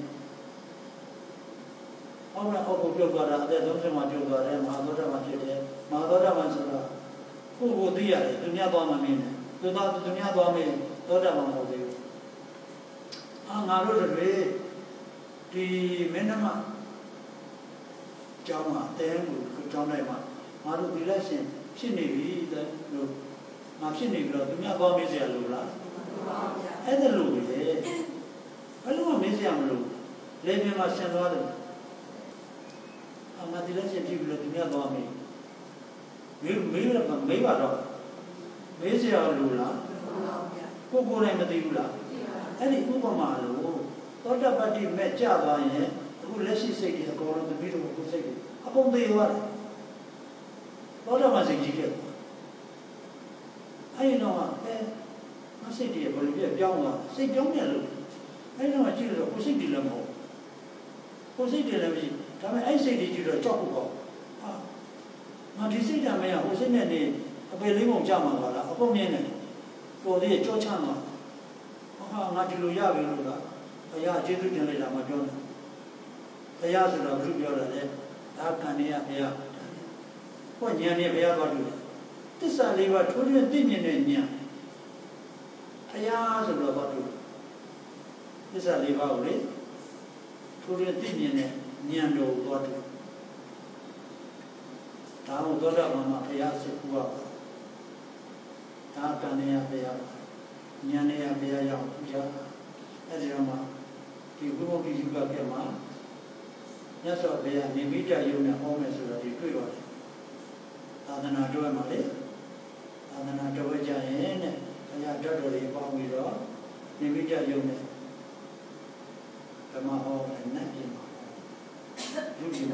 အောက်အောက်ကိုပြုတ်သွားတာအသက်30မှာပြုတ်သွားတယ်မဟာသောတာပန်ဖြစ်တယ်မဟာသောတာပန်ဆိုတော့ကိုသိရတယ်သူများသွားမှမင်းနဲ့သူများသွားမင်းသောတာပန်မဟုတ်သေးဘူးငါတို့တွေဒီမင်းနှမကျောင်းမှာတဲကိုကျောင်းတိုင်းမှာငါတို့ဒီလက်ရှင်ဖြစ်နေပြီလို့ငါဖြစ်နေပြီတော့သူများသွားမေးစရာလိုလားအဲ့ဒါလိုပဲဘယ်လိုမှမေးစရာမလိုလေမြင်မှာဆင်သွားတယ်ငါဒီလက်ရှင်ဖြစ်ပြီလို့သူများသွားမေးမေးပါတော့မေးစရာလိုလားကိုယ်တိုင်မသိဘူးလားအဲ့ဒီဥပမာလို့သောတပတ္တိမဲ့ကြသွားရင်အခုလက်ရှိစိတ်တွေအကုန်လုံးတပိတို့ကိုစိတ်တွေအကုန်သေးသွားတယ်သောတပန်စိတ်ကြီးတယ်အဲ့ဒီတော့မစိတ်တွေဘယ်လိုပြပြောင်းသွားစိတ်ပြောင်းတယ်လို့အဲ့ဒီတော့ကြည့်လို့ကိုစိတ်တွေလည်းမဟုတ်ကိုစိတ်တွေလည်းမရှိဒါပေမဲ့အဲ့စိတ်တွေကြည့်တော့ကြောက်ဖို့ကော 아 디시다 매야 호신네니 앞에 리봉 잡아 봐라. 아까 면에 거기에 쫓아나. 아 나들로 야베로라. 아야 제주 전에다 뭐 줘. 아야 소라 무슨ပြောတယ် 다 간이야 배야. 뭐 냐네 배야 가지고. 뜻사 리바 토리에 띠면에 냐. 아야 소라 가지고. 뜻사 리바 우리 토리에 띠면에 냐로 가지고. 다음 돌아가면 배야 쓰고와. 다 간이야 배야. 냐네야 배야야 부자. 에디라마 이 부모기 유가게마 냐서 배야 니미자 용에 홈에 소라 이တွေ့ပါတယ် 아다나 조에 말이 아다나 조에 자에네 그냥 저들이 보기로 니미자 용에 그마 홈에 내기마 유지마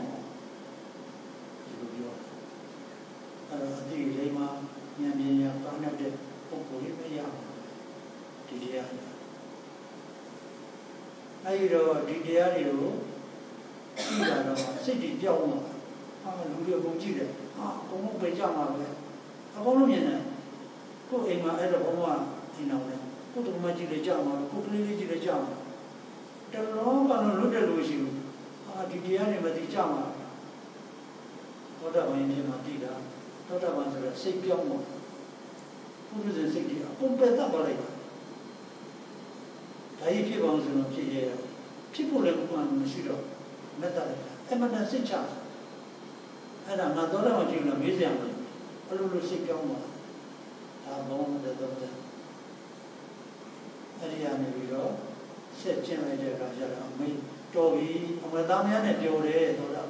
이거 어디 레마 냐냐냐 빠나데 포포리 배야 디디야 아이로 디디야리로 이라도 시티 뼈마 아 누구 공지래 아 공부 배장하고 아고는 얘는 그 애마 애도 공부가 지나오네 그것도 맞지래 자마 그클리지래 자마 별로가는 루데로시고 아 디디야리 맞지 자마 도다반이 맞지다 도다반서 시뼈마 무슨 시티 공부했다 버려요 다이 피방서는 피해요 피부를 보면 싫어 메타를 에마나 신차 에나 나도라만 지금 미세한 얼굴로 시켜면 다 먹으면 되던데 아리아네 비로 세진에 제가 저랑 뭐 저기 아마 다음에 안에ပြောတယ် 돌아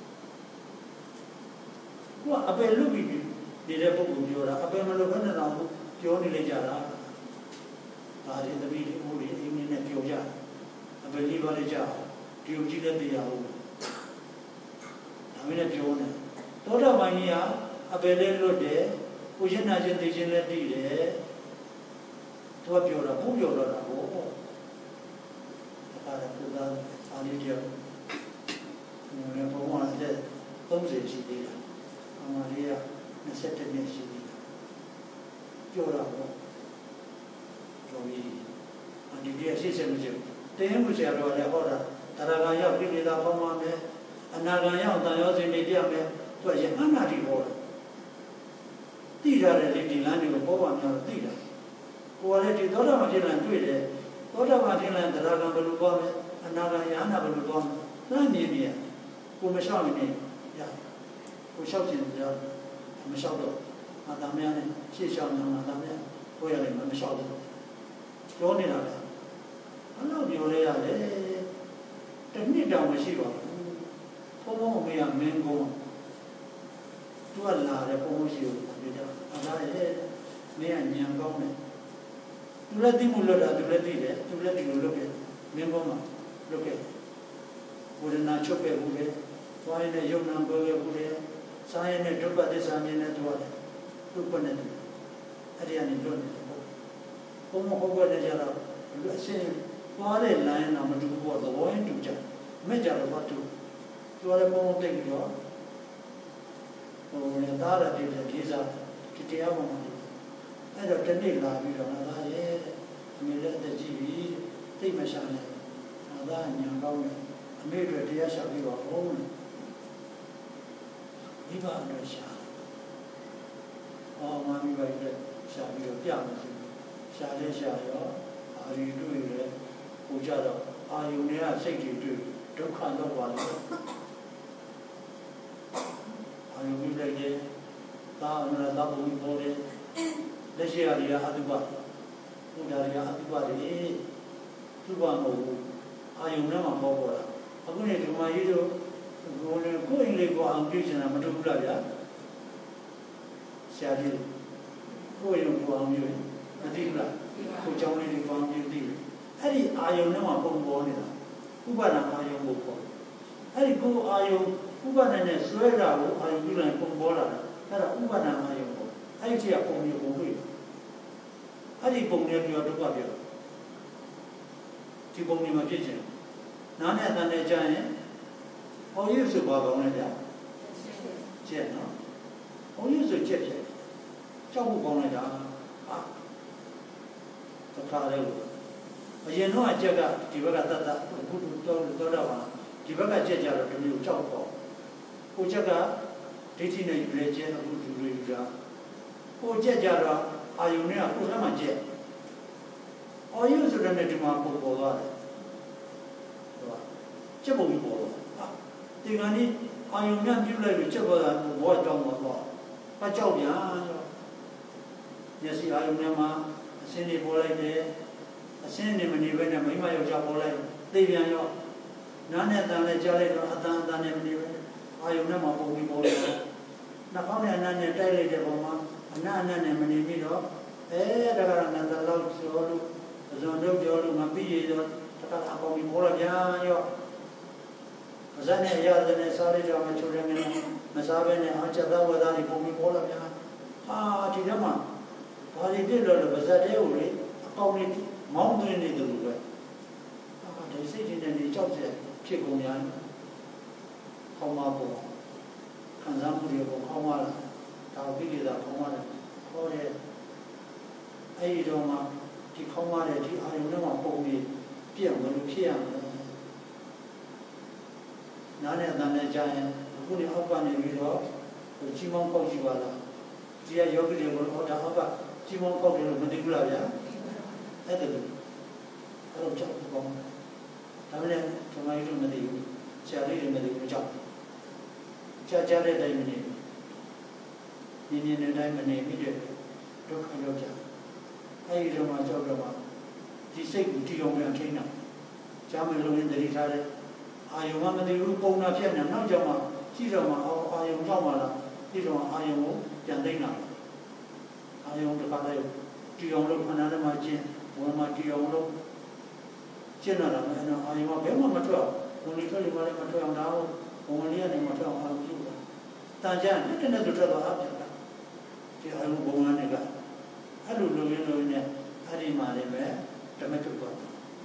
그 앞에 루비 이래 보고ပြောတာ 앞에 말로 그냥 나오고 ပြောနေလေကြတာ 다리 더비 우리 이민에ပြောကြ 앞에 리바를 자 교지를 대하고 다음에 교는 돌아와니야 앞에를 돼 오신나진 대신에 뒤에 도와줘라 보여라고 아까 그다 아니죠 오늘 보고한테 동세지리라 아마리아 세트네시리라 줘라고 저기 아니 뒤에 시스템이죠 대행무시하러 내가 다라가야 비리다 보면에 아나가야 단여진이 되면 또 이제 하나리 보라 띠라를 리딜란이고 보면 띠라 고알레티 돌아마지는တွေ့တယ် 돌아마지는 다라가 별로 보면 아나가야 하나 별로 보면 난이니야 고메샤미니 야 고샤진이야 메샤도 아다면에 시샤는 아다면 보여는 메샤도 좋으니라 하나 비오래야래 때문에도မရှိပါဘူးဘုံဘုံမေးရမင်းကုန်းသူကလာတယ်ဘုံမရှိဘူးဒီတော့အလားရဲ့မင်းကညံကောင်းတယ်သူလည်းသိမှုလွတ်တာသူလည်းသိတယ်သူလည်းဒီလိုလုပ်ခဲ့မင်းကုန်းမှာလုပ်ခဲ့ဝေဒနာချုပ်ခဲ့ဘူးလေသွားရင်လည်းယုံနာပေါ်ခဲ့ဘူးလေစားရင်လည်းဒုက္ခသစ္စာမြင်နေသွားတယ်သူ့ဘက်နဲ့အဲ့ဒီကနေလွတ်နေတယ်ဘုံမဟုတ်ဘဲကြတော့လူအရှင်းသွားတဲ့ line တော့မတူဘူးပေါ့သဘောရင်းတူကြမဲ့ကြတော့ဘာတူသူလည်းပုံတိတ်ပြီးတော့ဟိုလည်းသားရတဲ့ဒီစားဒီတရားပေါ်မှာအဲ့တော့တနေ့လာပြီးတော့ငါသားရဲ့အမေလည်းအသက်ကြီးပြီသိမရှာနဲ့ငါသားညံကောင်းတယ်အမေတို့တရားရှာပြီးတော့ဘုံမိဘအတွက်ရှာမမိဘအတွက်ရှာပြီးတော့ပြမယ်ဆိုရှာလဲရှာရောအာရီတွေ့ရဲကိုကြတော့အာယုန်နဲ့စိတ်တွေတွေ့ဒုက္ခတော့ပါလေအာယုန်ပြီးလိုက်တယ်သာအနာသာဘုံပေါ်တယ်လက်ရှိအရိယာအတုပဘုရားရိယာအတုပတွေသူ့ဘာမဟုတ်ဘူးအာယုန်နဲ့မှပေါ်ပေါ်တာအခုနေဒီမှာရေးတော့ကိုယ်လည်းကိုယ်အင်လေးကိုအောင်ပြချင်တာမတူဘူးလားဗျာဆရာကြီးကိုယ်ရုံကိုအောင်ပြမသိဘူးလားကိုเจ้าလေးတွေပေါင်းပြီးသိတယ်အဲ့ဒီအာယုံနဲ့မှပုံပေါ်နေတာဥပါဒအာယုံကိုပေါ်အဲ့ဒီကိုအာယုံဥပါဒနဲ့ဆွဲတာကိုအာယုံပြုလိုက်ပုံပေါ်လာတာအဲ့ဒါဥပါဒအာယုံပေါ့အဲ့ဒီကပုံမျိုးပုံတွေ့အဲ့ဒီပုံနဲ့ပြောဒုက္ခပြောဒီပုံမျိုးမှာဖြစ်ခြင်းနားနဲ့အတန်နဲ့ကြားရင်ဟောရည်ဆိုပါကောင်းလဲဗျာကျက်နော်ဘုန်းကြီးဆိုချက်ဖြစ်ကြောက်ဖို့ကောင်းလိုက်တာတခါလေအရင်တော့အချက်ကဒီဘက်ကတတ်တတ်အခုတော့တော့ပါဒီဘက်ကချက်ကြတော့ဒီလိုကြောက်ပေါ့ကိုချက်ကဒိဋ္ဌိနဲ့ယူရဲချက်အခုဒီလိုယူတာကိုချက်ကြတော့အာယုန်နဲ့ကိုယ်ကမှချက်အာယုန်ဆိုတဲ့ဒီမှာပေါ်သွားတယ်ဟုတ်ချက်ပုံပေါ်ဒီကနေ့အာယုန်များပြုလိုက်လို့ချက်ပေါ်တာဘောကြောင်းတော့ဘာကြောက်ပြန်မျက်စိအာယုန်နဲ့မှာအစင်းတွေပေါ်လိုက်တယ်အစင်းနေမနေဘဲနဲ့မိမယောက်ျားပေါ်လိုက်သိပြန်ရောနားနဲ့တန်နဲ့ကြားလိုက်တော့အတန်နဲ့မနေဘဲအာယုန်နဲ့မှာပုံပြီးပေါ်လိုက်တော့နှာခေါင်းနဲ့အနံ့နဲ့တိုက်လိုက်တဲ့ပုံမှာအနံ့နဲ့မနေပြီးတော့ဒါကနန္ဒလောက်ကျော်လို့ဇွန်တို့ကျော်လို့မပြီးရတော့တခါအပေါင်းပြီးပေါ်လာပြန်ရောမဇ္ဇနဲ့ရတယ်နဲ့စားလိုက်တော့မချိုးရငယ်မစားဘဲနဲ့အချက်သားဝသားတွေပုံပြီးပေါ်လာပြန်ဒီတော့မှဘာတွေဖြစ်လို့လဲပါဇက်တဲ့ဦးလေအကောင်းလေးမောင်းသွင်းနေတယ်လို့ပဲဒီစိတ်တွေနဲ့ကြောက်ကြဖြစ်ကုန်များခေါင်းမပေါ်ခံစားမှုတွေပေါ်ခေါင်းမလာဒါပြီးကြတာခေါင်းမလာခေါ်တဲ့အဲ့ဒီတော့မှဒီခေါင်းမတဲ့ဒီအာယုံနဲ့မှပုံပြီးပြည့်အောင်လို့ဖြစ်ရမယ်နားနဲ့အတန်နဲ့ကြားရင်အခုဒီအောက်ကနေပြီးတော့ကြီးမောင်းပေါက်ကြည့်ပါလားဒီကယောဂီတွေကိုဟောတာဟုတ်ကကြီးမောင်းပေါက်တယ်လို့မသိဘူးလားဗျာအဲ့ဒါလို့အဲ့တော့ကြောက်ကောင်းဒါမှလည်းကျွန်မတို့မသိဘူးဆရာလေးတွေမသိဘူးကြောက်ကြားတဲ့တိုင်းမနေနေနေတိုင်းမနေပြီးတော့ဒုက္ခရောက်ကြအဲ့ဒီတော့မှကြောက်တော့မှဒီစိတ်ကိုတီအောင်ပြန်ထိန်းတာကြားမလို့ရင်တတိထားတဲ့အာယုံကမသိဘူးပုံနာဖြစ်နေနောက်ကြောင်မှကြည့်တော့မှအာယုံကြောက်မှလားဒီတော့အာယုံကိုပြန်သိမ်းတာအာယုံတစ်ခါတည်းတီအောင်လို့ခန္ဓာထဲမှာကျင့်ဝင်မှာတီအောင်လို့ကျင့်လာတာမယ်နော်အာယုံကဘယ်မှမထွက်ဝင်လေထွက်လေမလည်းမထွက်အောင်ဒါဝင်လေကနေမထွက်အောင်အားပြုတာတန်ကြနဲ့တနေ့ဆိုထွက်သွားအပြတ်တာဒီအာယုံဘုံကနေကအဲ့လိုလိုရင်းလို့နဲ့အဲ့ဒီမှာလည်းပဲဓမ္မထုတ်သွား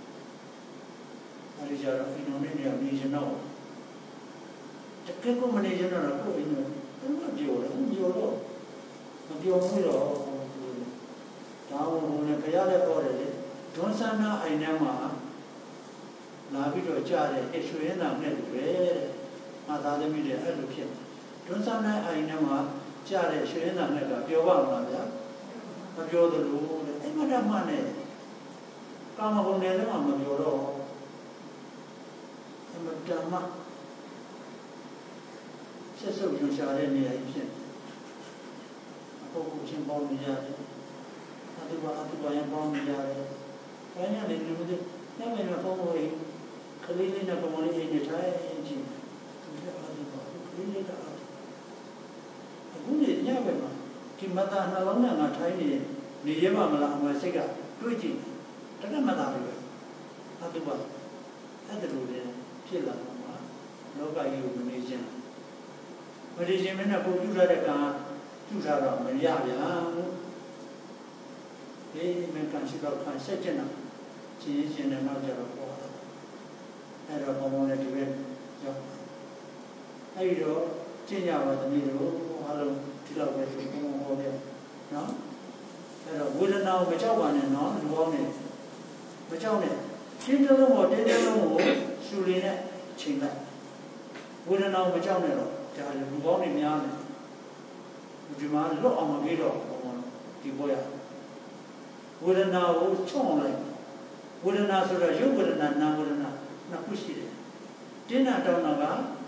အဲ့ဒီကြတော့ဒီလိုနဲ့နေရှင်တော့တကယ်ကိုမနေရှင်တော့ကိုယ်အင်းတော့မပြောတော့မပြောတော့မပြောဘူးတော့ဒါဘုံနဲ့ခရတဲ့ပေါ်တယ်ဒွန်းဆန်းနာအိုင်ထဲမှာလာပြီးတော့ကြားတယ်အရွှေနာနဲ့တူပဲတဲ့ငါသားသမီးတွေအဲ့လိုဖြစ်ဒွန်းဆန်းနာအိုင်ထဲမှာကြားတဲ့ရွှေနာနဲ့ကပြောပါမလားဗျာမပြောသလိုတဲ့အဲ့မတမှနဲ့ကာမဂုဏ်တွေလည်းမပြောတော့အဲ့မတမှဆက်စုပ်ညွှန်ရှာတဲ့နေရာကြီးဖြစ်ပုဂ္ဂိုလ်ချင်းပေါင်းနေရတယ်အတူပါရင်ပေါင်းနေရတယ်ဘယ်နဲ့လဲလူတွေညမယ်နဲ့ပေါင်းလို့ခလေးလေးနဲ့ပေါင်းလို့နေထိုင်ကြည့်သူကအတူပါခလေးလေးကအတူအခုနေညမယ်မှာဒီမတနှလုံးနဲ့ငါထိုင်နေရပါမလားအမစိတ်ကတွေးကြည့်တကယ်မသားဘူးအတူပါအဲ့ဒါလိုလေဖြစ်လာမှာလောကကြီးကိုမနေခြင်းမနေခြင်းမနဲ့ပုံပြုရတဲ့ကံပြုထားတော့မရဗျာဒီမင်းကန်ရှိတော့ခံဆက်ကျင်တာချင်းနဲ့နောက်ကြတော့ပေါ်တာအဲ့တော့ဘုံဘုံနဲ့ဒီပဲရောက်အဲ့တော့ကျင့်ကြပါသမီးတို့အားလုံးဒီတော့ပဲဆိုဘုံဟောတယ်နော်အဲ့တော့ဝေဒနာကိုမကြောက်ပါနဲ့နော်လူကောင်းနေမကြောက်နဲ့တင်းတင်းလုံးကိုရှူရင်းနဲ့ချိန်လိုက်ဝေဒနာကိုမကြောက်နဲ့တော့ဒါလူကောင်းနေများတယ်ဒီမှာလွတ်အောင်မပြေတော့ဒီပေါ်ရဝေဒနာကိုချုံအောင်လိုက်ဝေဒနာဆိုတော့ရုပ်ဝေဒနာနာဝေဒနာနှစ်ခုရှိတယ်တင်းနာတောင်းတာက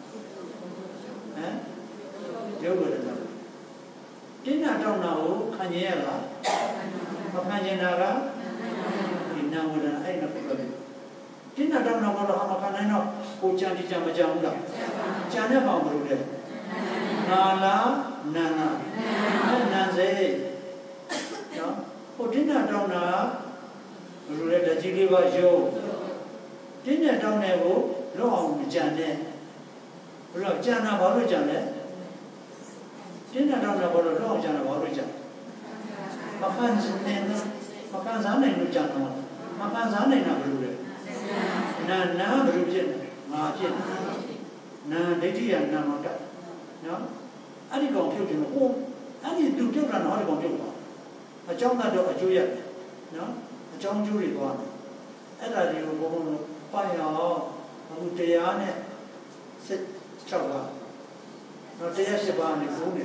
ရုပ်ဝေဒနာတင်းနာတောင်းတာကိုခံရရလားမခံရတာကဒီနာဝေဒနာအဲ့နှစ်ခုပဲတင်းနာတောင်းတာကတော့မခံနိုင်တော့ကိုကြံကြံမကြံဘူးလားကြံတဲ့ကောင်ဘယ်လိုလဲနာလားနာနာစေနော်ဟိုတင်းနာတောင်းတာဘယ်လိုလဲတကြီးလေးပါရုပ်တင်းနဲ့တောင်းတဲ့ကိုလွတ်အောင်ကြံတဲ့ဘယ်လိုကြံတာဘာလို့ကြံလဲတင်းနဲ့တောင်းတာဘာလို့လွတ်အောင်ကြံတာဘာလို့ကြံမခံစားနိုင်လို့ကြံတော့မခံစားနိုင်တာဘယ်လိုလဲနာဘယ်လိုဖြစ်လဲငါဖြစ်နာဒိဋ္ဌိယနာမတနော်အဲ့ဒီကောင်ဖြစ်တယ်ဟို 아니 누구나 나를 공격과 정나도 아주야 너 정주리 와 애다리로 보면 빠요 아무 때야 안에 셋 잡아 너 때야 시바니 보네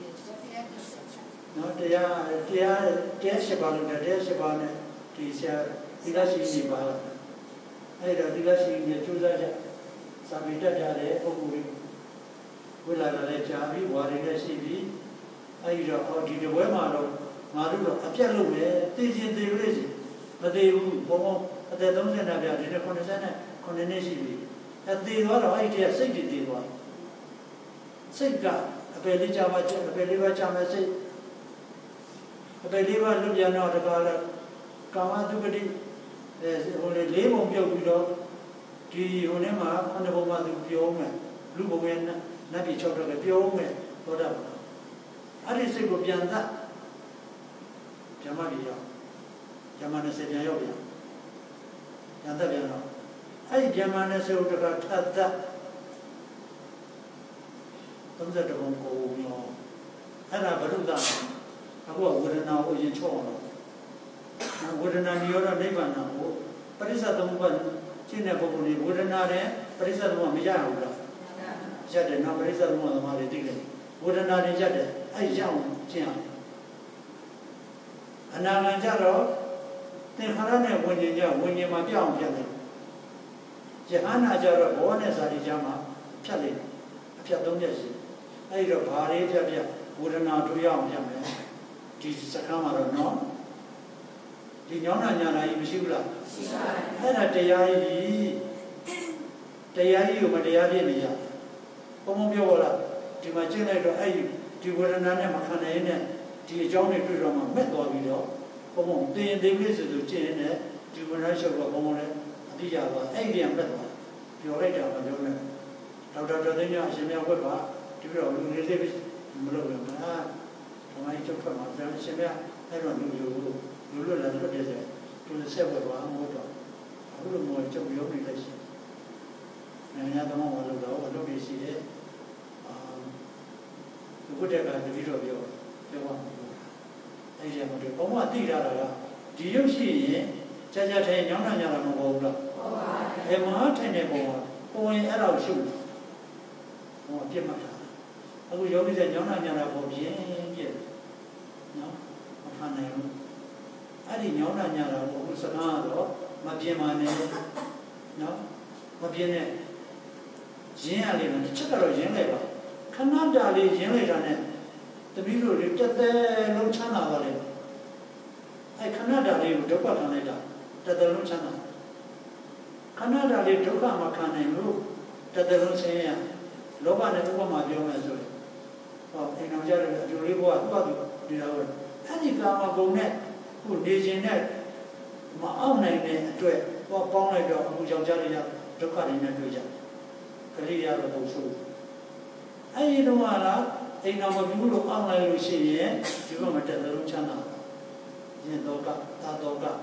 너 때야 시바는 때야 시바네 뒤에 이가시 봐 애다 이가시 이제 조사자 사비다자래 오고리 올라라래 자비 와리래 시비 아이저 어디에 왜말로 말로 앞절로 왜 뜨진 되려지 어디고 보고 어디 동생나 벼리네 코네잖아 코네네 시비 어디와라 아이디야 세기 되와 세가 앞에 잡아줘 앞에 잡아줘 앞에 루비아나 다가라 까마두거리 오늘 레몬 뼈기로 뒤 오늘만 하는 것만 뼈오면 루봉에 나비 쳐다가 뼈오면 보다 아리스고 비한다 자마비요 자만에서 비하요비요 양다 비하노 아이 자만에서 우리가 탔다 동자도 공고요 하나 버른다 하고 우리나고 이제 초로 우리나라 미어라 내반나고 పరిసదముపన్ చిన్న బొగుని ఉడనారే పరిసదము మియావుడా జడే నా పరిసదము మారే దిగే ఉడనారే జడే ఐ జావు చియా అనాగన్ జరో తెహరనే వన్యజా వన్యమా ప్యావు ప్యాలే జహానా జరో బోనే సారి జామా ప్యాలే ప్యా దొంజసి ఐరో భారే ప్యా ఉడనా టుయావు ప్యామే ది సకామారో నోဒီညောင်းနာညာနာကြီးမရှိဘူးလားရှိပါတယ်အဲ့ဒါတရားကြီးကိုမတရားပြည့်နေရဘုံဘုံပြောပါလားဒီမှာကျင့်လိုက်တော့အဲ့ဒီဝေဒနာနဲ့မခံနိုင်နဲ့ဒီအကြောင်းတွေတွေ့တော့မှမက်သွားပြီးတော့ဘုံဘုံတင်သေးလေးဆိုကျင့်နေဒီဝေဒနာရှုပ်တော့ဘုံဘုံလည်းအတိအကျပါအဲ့ဒီကမက်သွားပြောလိုက်တာမပြောနဲ့ဒေါက်တာတော်သိန်းကအရှင်မြတ်ဝတ်ပါဒီပြီးတော့လူလေးလေးမလုပ်ဘူးဟာဒီမှာချုပ်ထွက်မှာအရှင်မြတ်အဲ့တော့လူလွတ်လာလွတ်တယ်ဆိုသူဆက်ဝဲသွားမို့တော့အခုလိုမျိုးချုပ်ရုံနေလိုက်ရှိနိုင်ငံတော်မှာလို့တော့အလုပ်တွေရှိတယ်ဒီဘုဒ္ဓကတတိတော်ပြောပါအဲ့ဒီမှာတော့ဘုံကတိရတာကဒီရုပ်ရှိရင်ကြာကြာထိုင်ညောင်းတာညတာမဟုတ်ဘူးလားဟုတ်ပါတယ်အဲမဟာထိုင်တဲ့ပုံကကိုယ်ရင်အဲ့ဒါကိုရှုဟောပြတ်မှတ်တာအခုယောဂီတွေညောင်းတာညတာပုံပြင်းပြည့်နော်မခံနိုင်ဘူးအဲ့ဒီညောင်းတာညတာကိုအခုစကားတော့မပြင်းပါနဲ့နော်မပြင်းနဲ့ရင်းရလေးနဲ့တစ်ချက်ကတော့ရင်းလိုက်ပါခဏပြလေးရင်းလိုက်တာနဲ့တပည့်တို့တွေတက်တဲ့လုံးချမ်းသာပါလေအဲ့ခဏတာလေးကိုဒုက္ခခံလိုက်တာတက်တဲ့လုံးချမ်းသာခဏတာလေးဒုက္ခမခံနိုင်လို့တက်တဲ့လုံးဆင်းရဲလောဘနဲ့ဥပမာပြောမယ်ဆိုရင်ဟောအိမ်တော်ကြတဲ့အကျိုးလေးဘုရားသူ့ဘာသူဒီလိုအဲ့ဒီကာမဂုဏ်နဲ့ခုနေခြင်းနဲ့မအောင်နိုင်တဲ့အတွက်ပေါင်းလိုက်တော့အခုကြောင့်ကြားရဒုက္ခတွေနဲ့တွေ့ကြကလေးရတော့ပုံဆိုးအဲ့ဒီတော့လားအိမ်တော်မပြုလို့အောင်လိုက်လို့ရှိရင်ဒီဘက်မှာတက်တဲ့လုံးချမ်းသာရင်တော့ကသာတော့က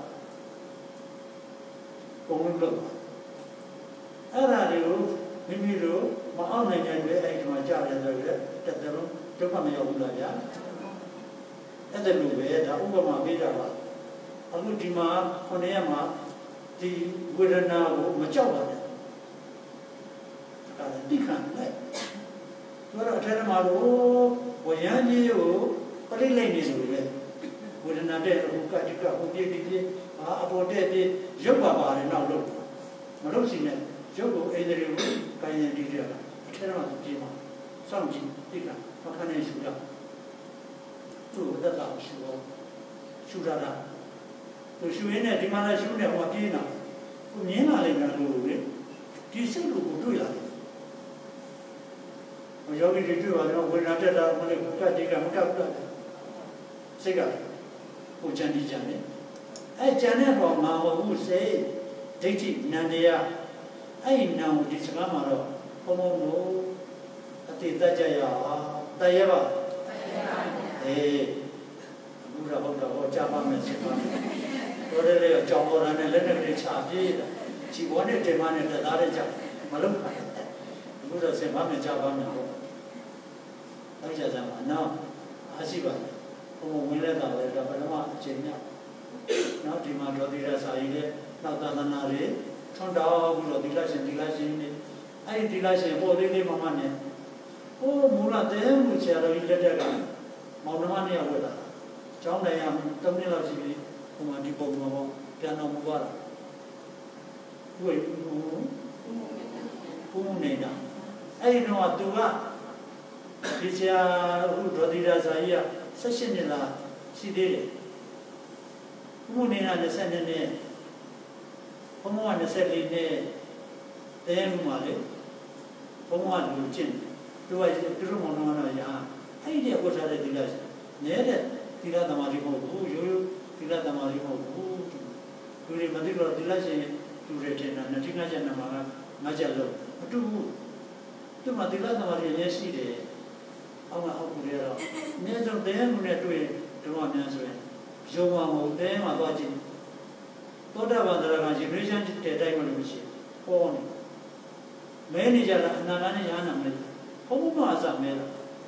ပုံလို့အဲ့ဒါတွေကိုမိမိတို့မအောင်နိုင်တဲ့အတွက်အဲ့ဒီမှာကြားရတယ်ဆိုရက်တက်တဲ့လုံးဒုက္ခမရောက်ဘူးလားဗျာအဲ့ဒါလိုပဲဒါဥပမာပေးတာပါအခုဒီမှာခုနှစ်ရက်မှာဒီဝေဒနာကိုမကြောက်ပါနဲ့ဒါကတိခံလိုက်တို့အထက်မှာတော့ဝရမ်းကြီးကိုပရိလိုက်နေလို့လေဝေဒနာတဲ့အခုကတိကဟိုပြည့်ပြည့်အပေါ်တဲ့ပြည့်ရုပ်ပါပါတယ်နောက်လို့မလို့စီနဲ့ရုပ်ကိုအိန္ဒြေကိုကိုင်းရင်တည်ရတာအထက်မှာကြည့်မှာစောင့်ကြည့်တိကမခံနိုင်ရှုတာသူ့သက်သာရှုတော့ရှုတာသူရှုရင်းနဲ့ဒီမှာလည်းရှုနေဟောပြေးနေတာကိုမြင်လာလိမ့်မယ်လို့လေဒီစိတ်ကိုတွေ့လာတယ်ယောဂီတွေတွေ့ပါတော့ဝေဒနာတက်တာမလေးကတ်တိကမကတ်ဘူးစိတ်ကဟိုကြံဒီကြံနေအဲကြံတဲ့ပေါ်မှာဟိုဘူးစိတ်ဒိဋ္ဌိနန္တရားအဲ့ဒီနာကိုဒီစကားမှာတော့ဘုံဘုံတို့အတိတ်တကြရတရပါအေးဘုရားဘုရားဟောကြားပါမယ်စိတ်ပါတော်တယ်လေကြောင်းပေါ်နဲ့လက်နဲ့ကလေးချပြေးတာခြေပေါ်နဲ့တင်မနဲ့တက်သားတဲ့ကြောင့်မလုံးပါဘူးဘုရားစိတ်ပါမယ်ကြားပါမယ်ဟုတ်အဲ့ကြစမ်းပါနော်အ Asiba, Winleta, the Panama, China. Now, Tima Dodira Saide, now Tanare, Tonda, Dilash, I Dilash, all the Mamane. Oh, Mula, them which are in the Monamania with her. John, I am Tomila Jibi, Umadipo, Piano Mubara. Wait, Umena. I know what to go. This year, who Rodira Zaya, Sessionilla, she did it. Munina the Senate, Homo and the Selene, the Emumale, Homo and Lucin, do I do Monona? I did what I did last. Ned, Tila the Marimo, you, Tila the Marimo, who Maduro Dilaje to retain and Natina Janama, Majallo, to Madila the Maria, yes, he did. How Never them to one answer. Joma, them are watching. Whatever the generation to the diamond machine. Only. Many Nalani Yana, Homo as a male.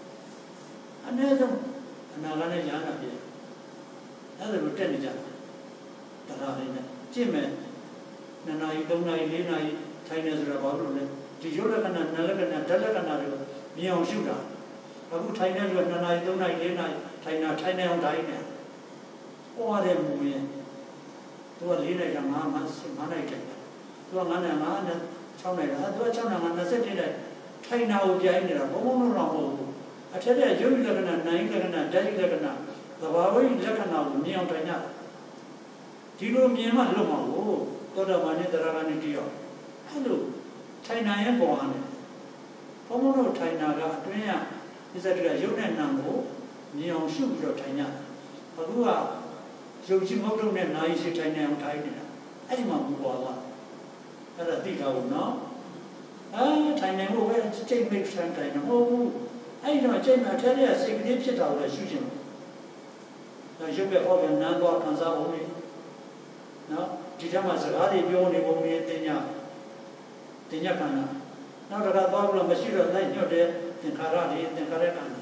Another Nalani Yana here. Other lieutenant. Tarana, Jimmy. Nana, you don't know, Lina, China's about the Jolakan and Nalakan and Talakan, Neon Sugar. Abu China, I don't know, China on China. Or a movie to a leader, a man, Manaka. To a man, China, to a China, and I said, China would get in a woman. I tell you, you look at 9 and 10 the Huawei Lakana, neon China. Tilo Mima Loma, Toda Mani, the Ravanitio. Hello, China and Bohan. Pomono China, Twina. Is that a Jordan Nambo, Neon Shoes of China? Agua, Jojimoto and Nice China on China. Animal Muala. At a big old no? Ah, China, where to take me some China. Oh, I know, China, I tell you, a significant out of shooting. I should be all in Namba Kansa. No, Titamas, Adi, the only woman in Tinyakana. Now that I bought a machine like you're there. In Karadi, in Karakana.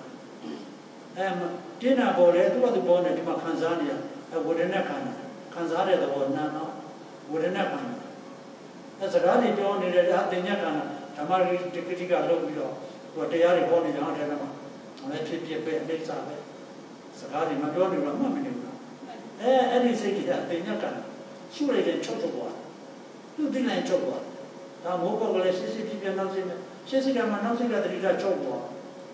Dinner board, what the born at Makanzania, a wooden Nakana. Kanzania, the word Nana, wooden Nakana. As a rally beyond it at the Nakana, Tamari Tikitika Lobio, what they are born in Antanama. Let it be a bit of it. Sagari Madonna, Mamma. Anything that the Nakana. Surely they took the one. You didn't take one. I'm hoping to see nothing. Jessica, nothing that you got job for.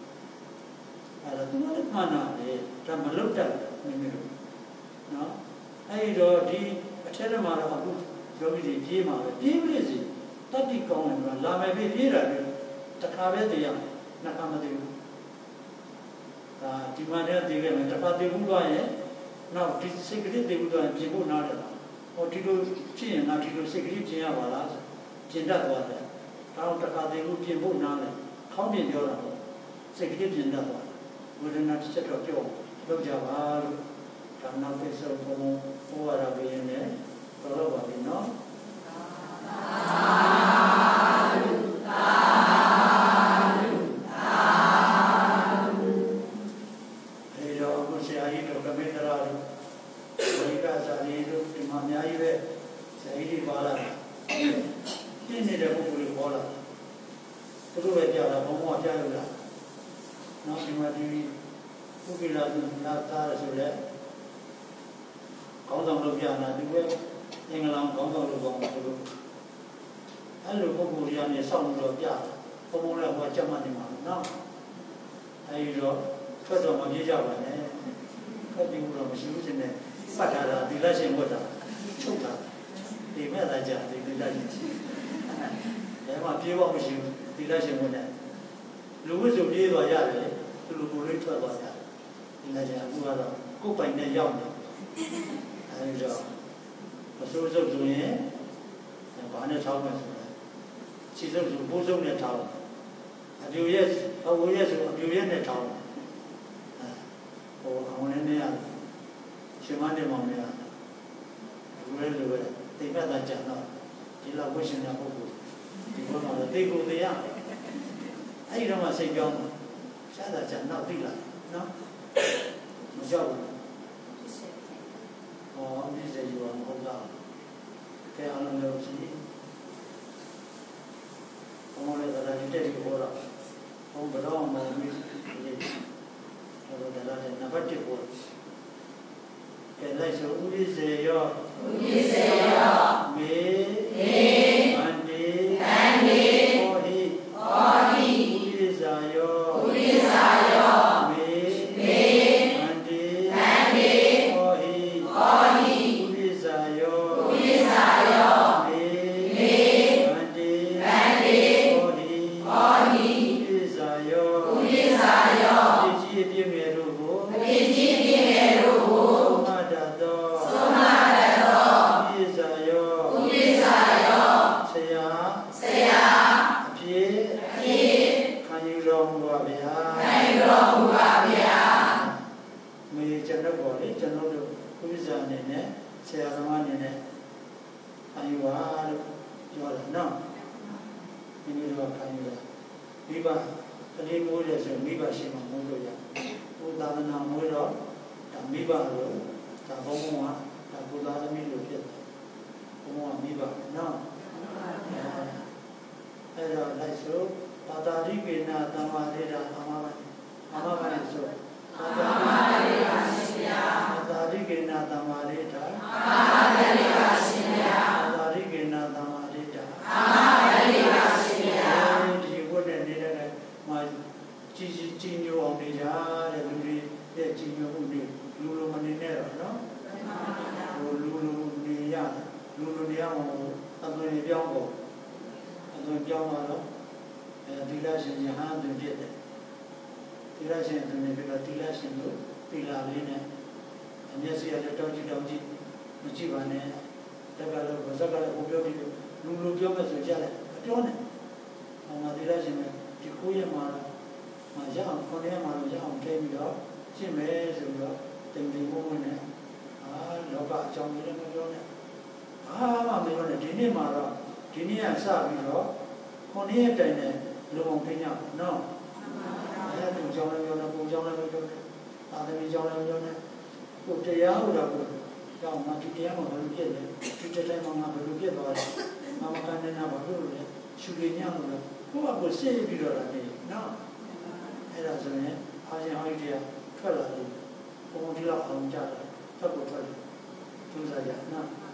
I don't know what mana, Tama looked at me. No, I do a telemar of a good Jogi Jima, Jim Lizzy, Tati Cohen, Lama Vira, Takavedia, Nakamadu. Timana, the Tapati Buba, now this secret they would do and Jibu Nada, or to do Chin, not to do secret Jiavalas, Jinda water. How to cut the Rupi Bunale, come in your secret in that one. Would not set of your Java, come not face of who are a billionaire, probably not. I don't want to say young. Shut up, not be like, no? ရောက်ဘူးဟောဒီစေယူအောင်ဟုတ်တာကဲအလုံးလို့ကြည့်ဘုံလည်းဒါလည်းတက်ပြီးဟောတာဘုံကတော့မှမီးဟောဒါလည်းနံပါတ်1ဟောကဲလိုက်ဆိုဥပ္ပစေယောမေမန္တေဟောဟိဥပ္ပစာယောမေမန္တေဟောဟိဥပ္ပစာယောမေမန္တေဟောဟိဥပ္ပစာယောအဖြစ်ကြီးအပြည့်မဲ့တို့ကိုသုံးမတတ်သောဥပ္ပစာယောဆရာအဖြစ်ခံယူတော်မူပါဗျာမေကျွန်တော်ပေါ်လေကျွန်တော်တို့ဥပ္ပစာအနေနဲ့ဆရာသမားအနေနဲ့ခံယူပါလို့ပြောတယ်နော်ဒီလိုတော့ခံယူတယ်မိဘကလေးမိုးတယ်ဆိုမိဘရှိမှမိုးလို့ရဘုသာသနာမိုးတော့ဒါမိဘလို့ဒါဘုံဘုံကဒါဘုရားသမီးလို့ဖြစ်တယ်ဘုံကမိဘနော်အဲ့တော့လိုက်ဆိုသာတာရိကေနသမ္မာဒေတာသမ္မာပါနေဆိုသာတာရိကေနသမ္မာဒေတာသာတာရိကေနသမ္မာဒေတာဒီဝတ်တဲ့နေတဲ့မှာကြီးညိုအောင်နေကြတဲ့လူတွေရဲ့ကြီးညိုမှုတွေလူလိုမနေနဲ့တော့နော်ဟိုလူလိုနေရအောင်အသွင်ပြောင်းတော့သီလရှင်ယဟန်သူဖြစ်တယ်သီလရှင်သူနေပြီးတော့သီလရှင်တို့သီလလေးနဲ့အမျက်စိရတဲ့တောင်းကြည့်မကြည့်ပါနဲ့တက်ကလည်းဘာသာကလည်းဘုပြောပြီးလူလိုပြောမဲ့ဆိုကြတယ်အပြောနဲ့ဟောမှာသီလရှင်နဲ့ဒီခိုးရမှာရအောင်ခေါင်းထဲမှာရအောင်ထဲပြီးတော့ရှင်းမယ်ဆိုတော့တင်မုန်းနဲ့လောကအကြောင်းကြီးလည်းမပြောနဲ့မှမပြောနဲ့ဒီနေ့မှာတော့ဒီနေ့ကစပြီးတော့ခေါင်းရဲ့တိုင်နဲ့လုံအောင်ထိန်းရအောင်နော်အဲ့ဒါကြောင့်လည်းပြောတယ်ပုံကြောင့်လည်းပြောတယ်သာသမီကြောင့်လည်းပြောတယ်ကိုတရားဟုတ်တာကိုကြောင့်မှဒီတရားမှာဘယ်လိုဖြစ်လဲဒီတိုင်းမှာဘယ်လိုဖြစ်သွားလဲမမကန်နေတာဘာလို့လဲရှူရညံ့လို့လဲကိုယ့်အကိုစိတ်ပြီးတော့လာနေနော်အဲ့ဒါဆိုရင်အားရှင်ဟောဒီတရားထွက်လာတယ်ပုံဒီလောက်အောင်ကြတယ်ဖတ်ဖို့ထွက်တယ်သူစားရနော်